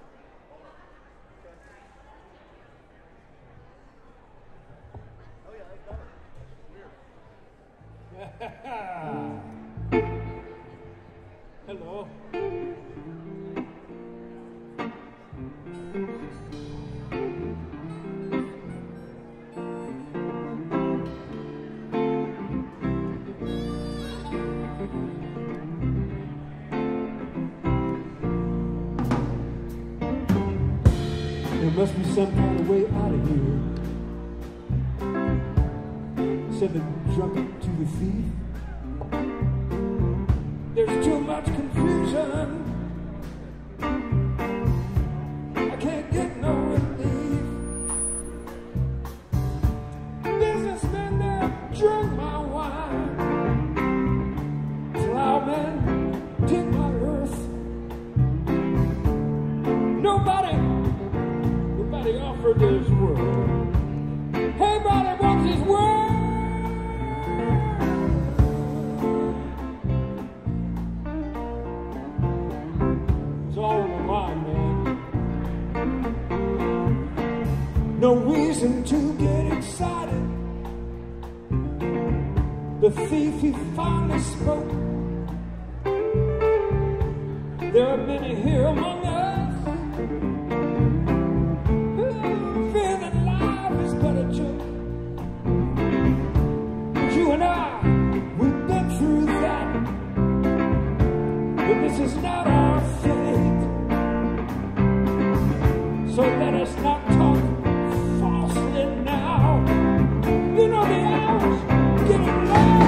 C: Oh yeah.
A: There must be some kind of way out of here, said the drunkard to the thief. There's too much confusion, I can't get no relief. Businessmen that drink my wine, plowmen dig my earth. Nobody, nobody offered this world. Hey, buddy, what's his word? No reason to get excited. The thief, he finally spoke. There are many here among us who fear that life is but a joke. But you and I, we've been through that. But this is not our fate. So let us not talk falsely now. You know the hours getting late.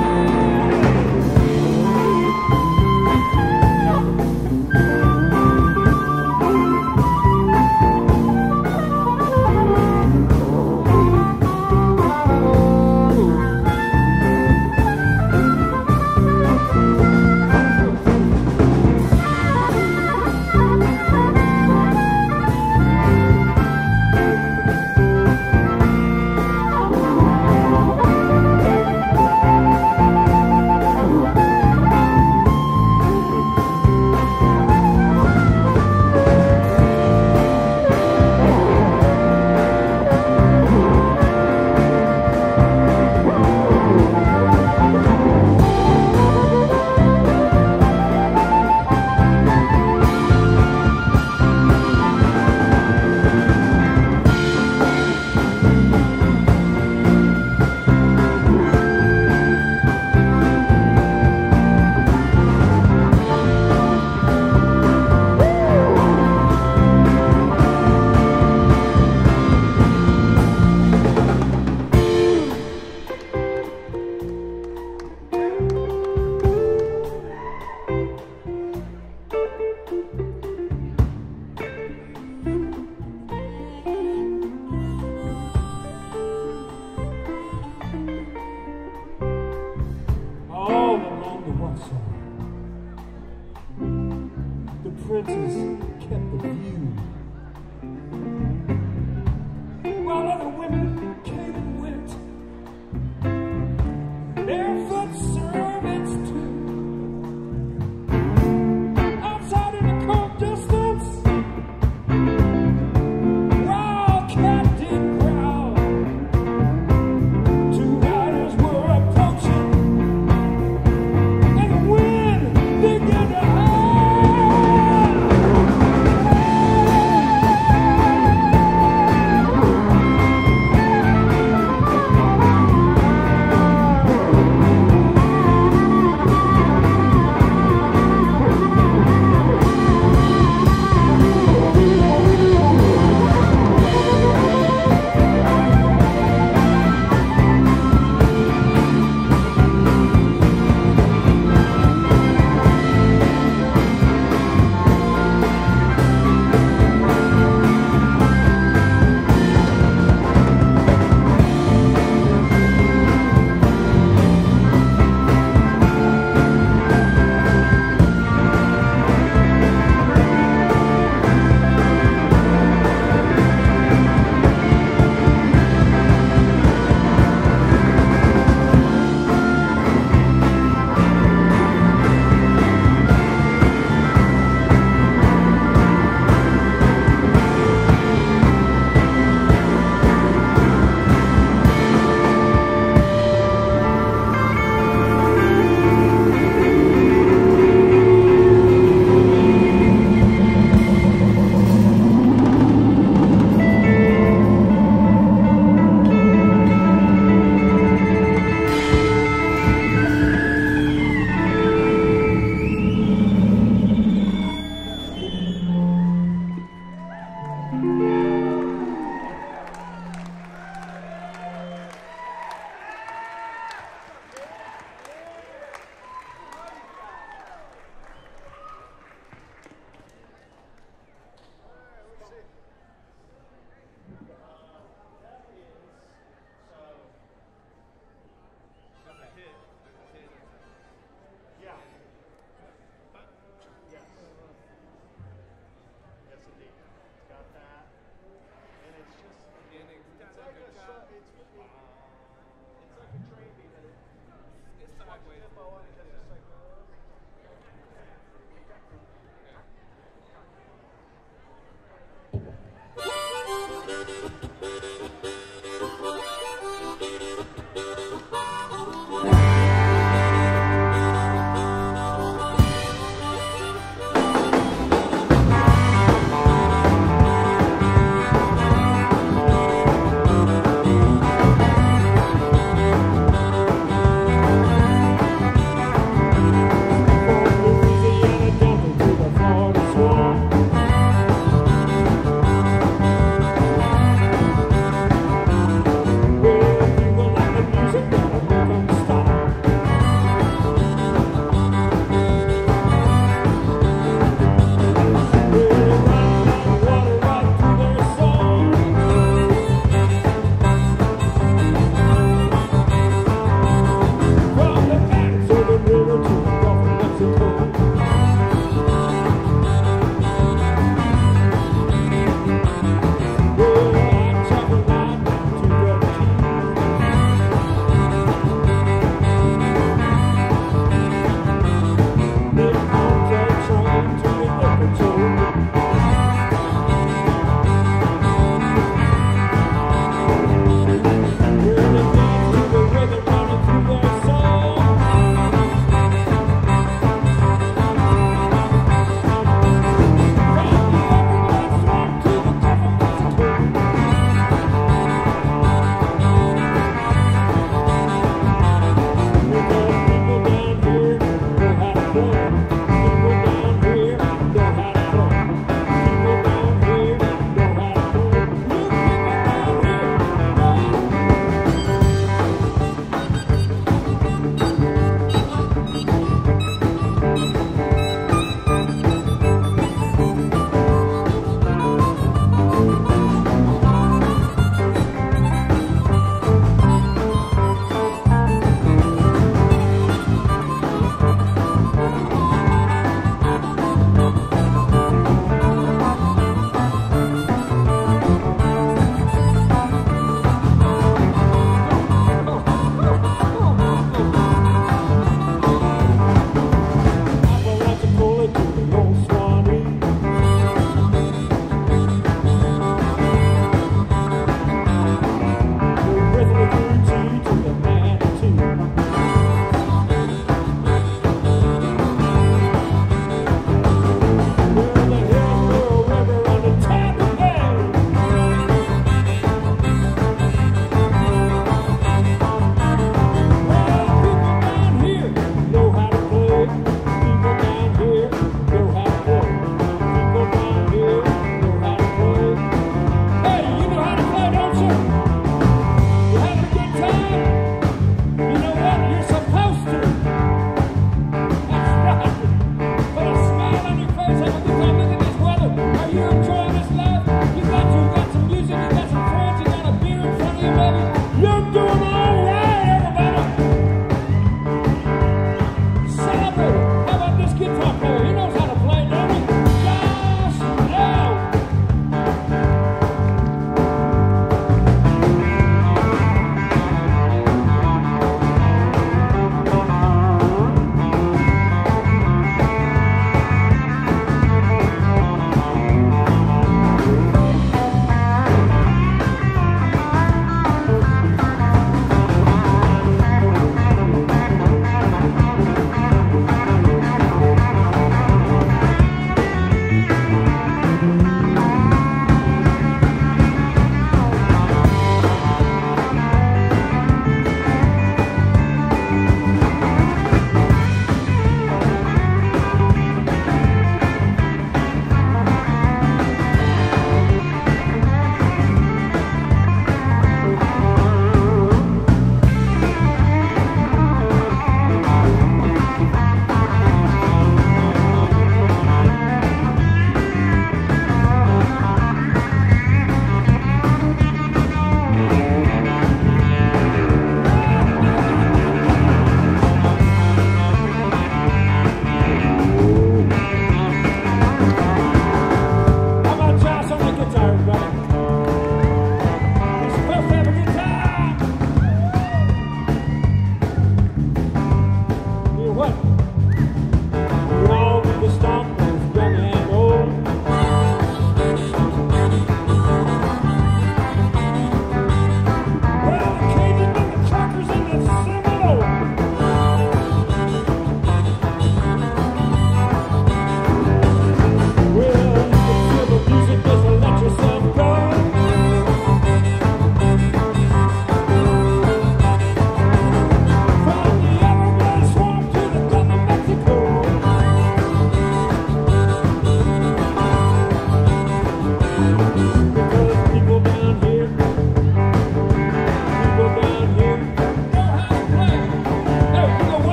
A: The princes kept the view, while other women came and went, barefoot servants too. Outside in the cold distance, wildcat did growl. Two riders were approaching, and the wind began to howl.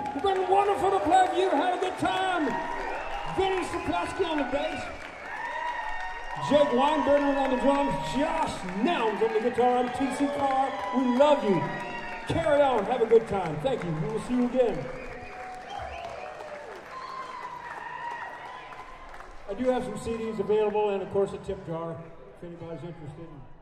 A: It's been wonderful to play with you. Have a good time. Vinny Saplatsky on the bass. Jake Weinberger on the drums. Josh Nelms on the guitar. I'm T C Carr. We love you. Carry on. Have a good time. Thank you. We will see you again. I do have some C Ds available and, of course, a tip jar if anybody's interested.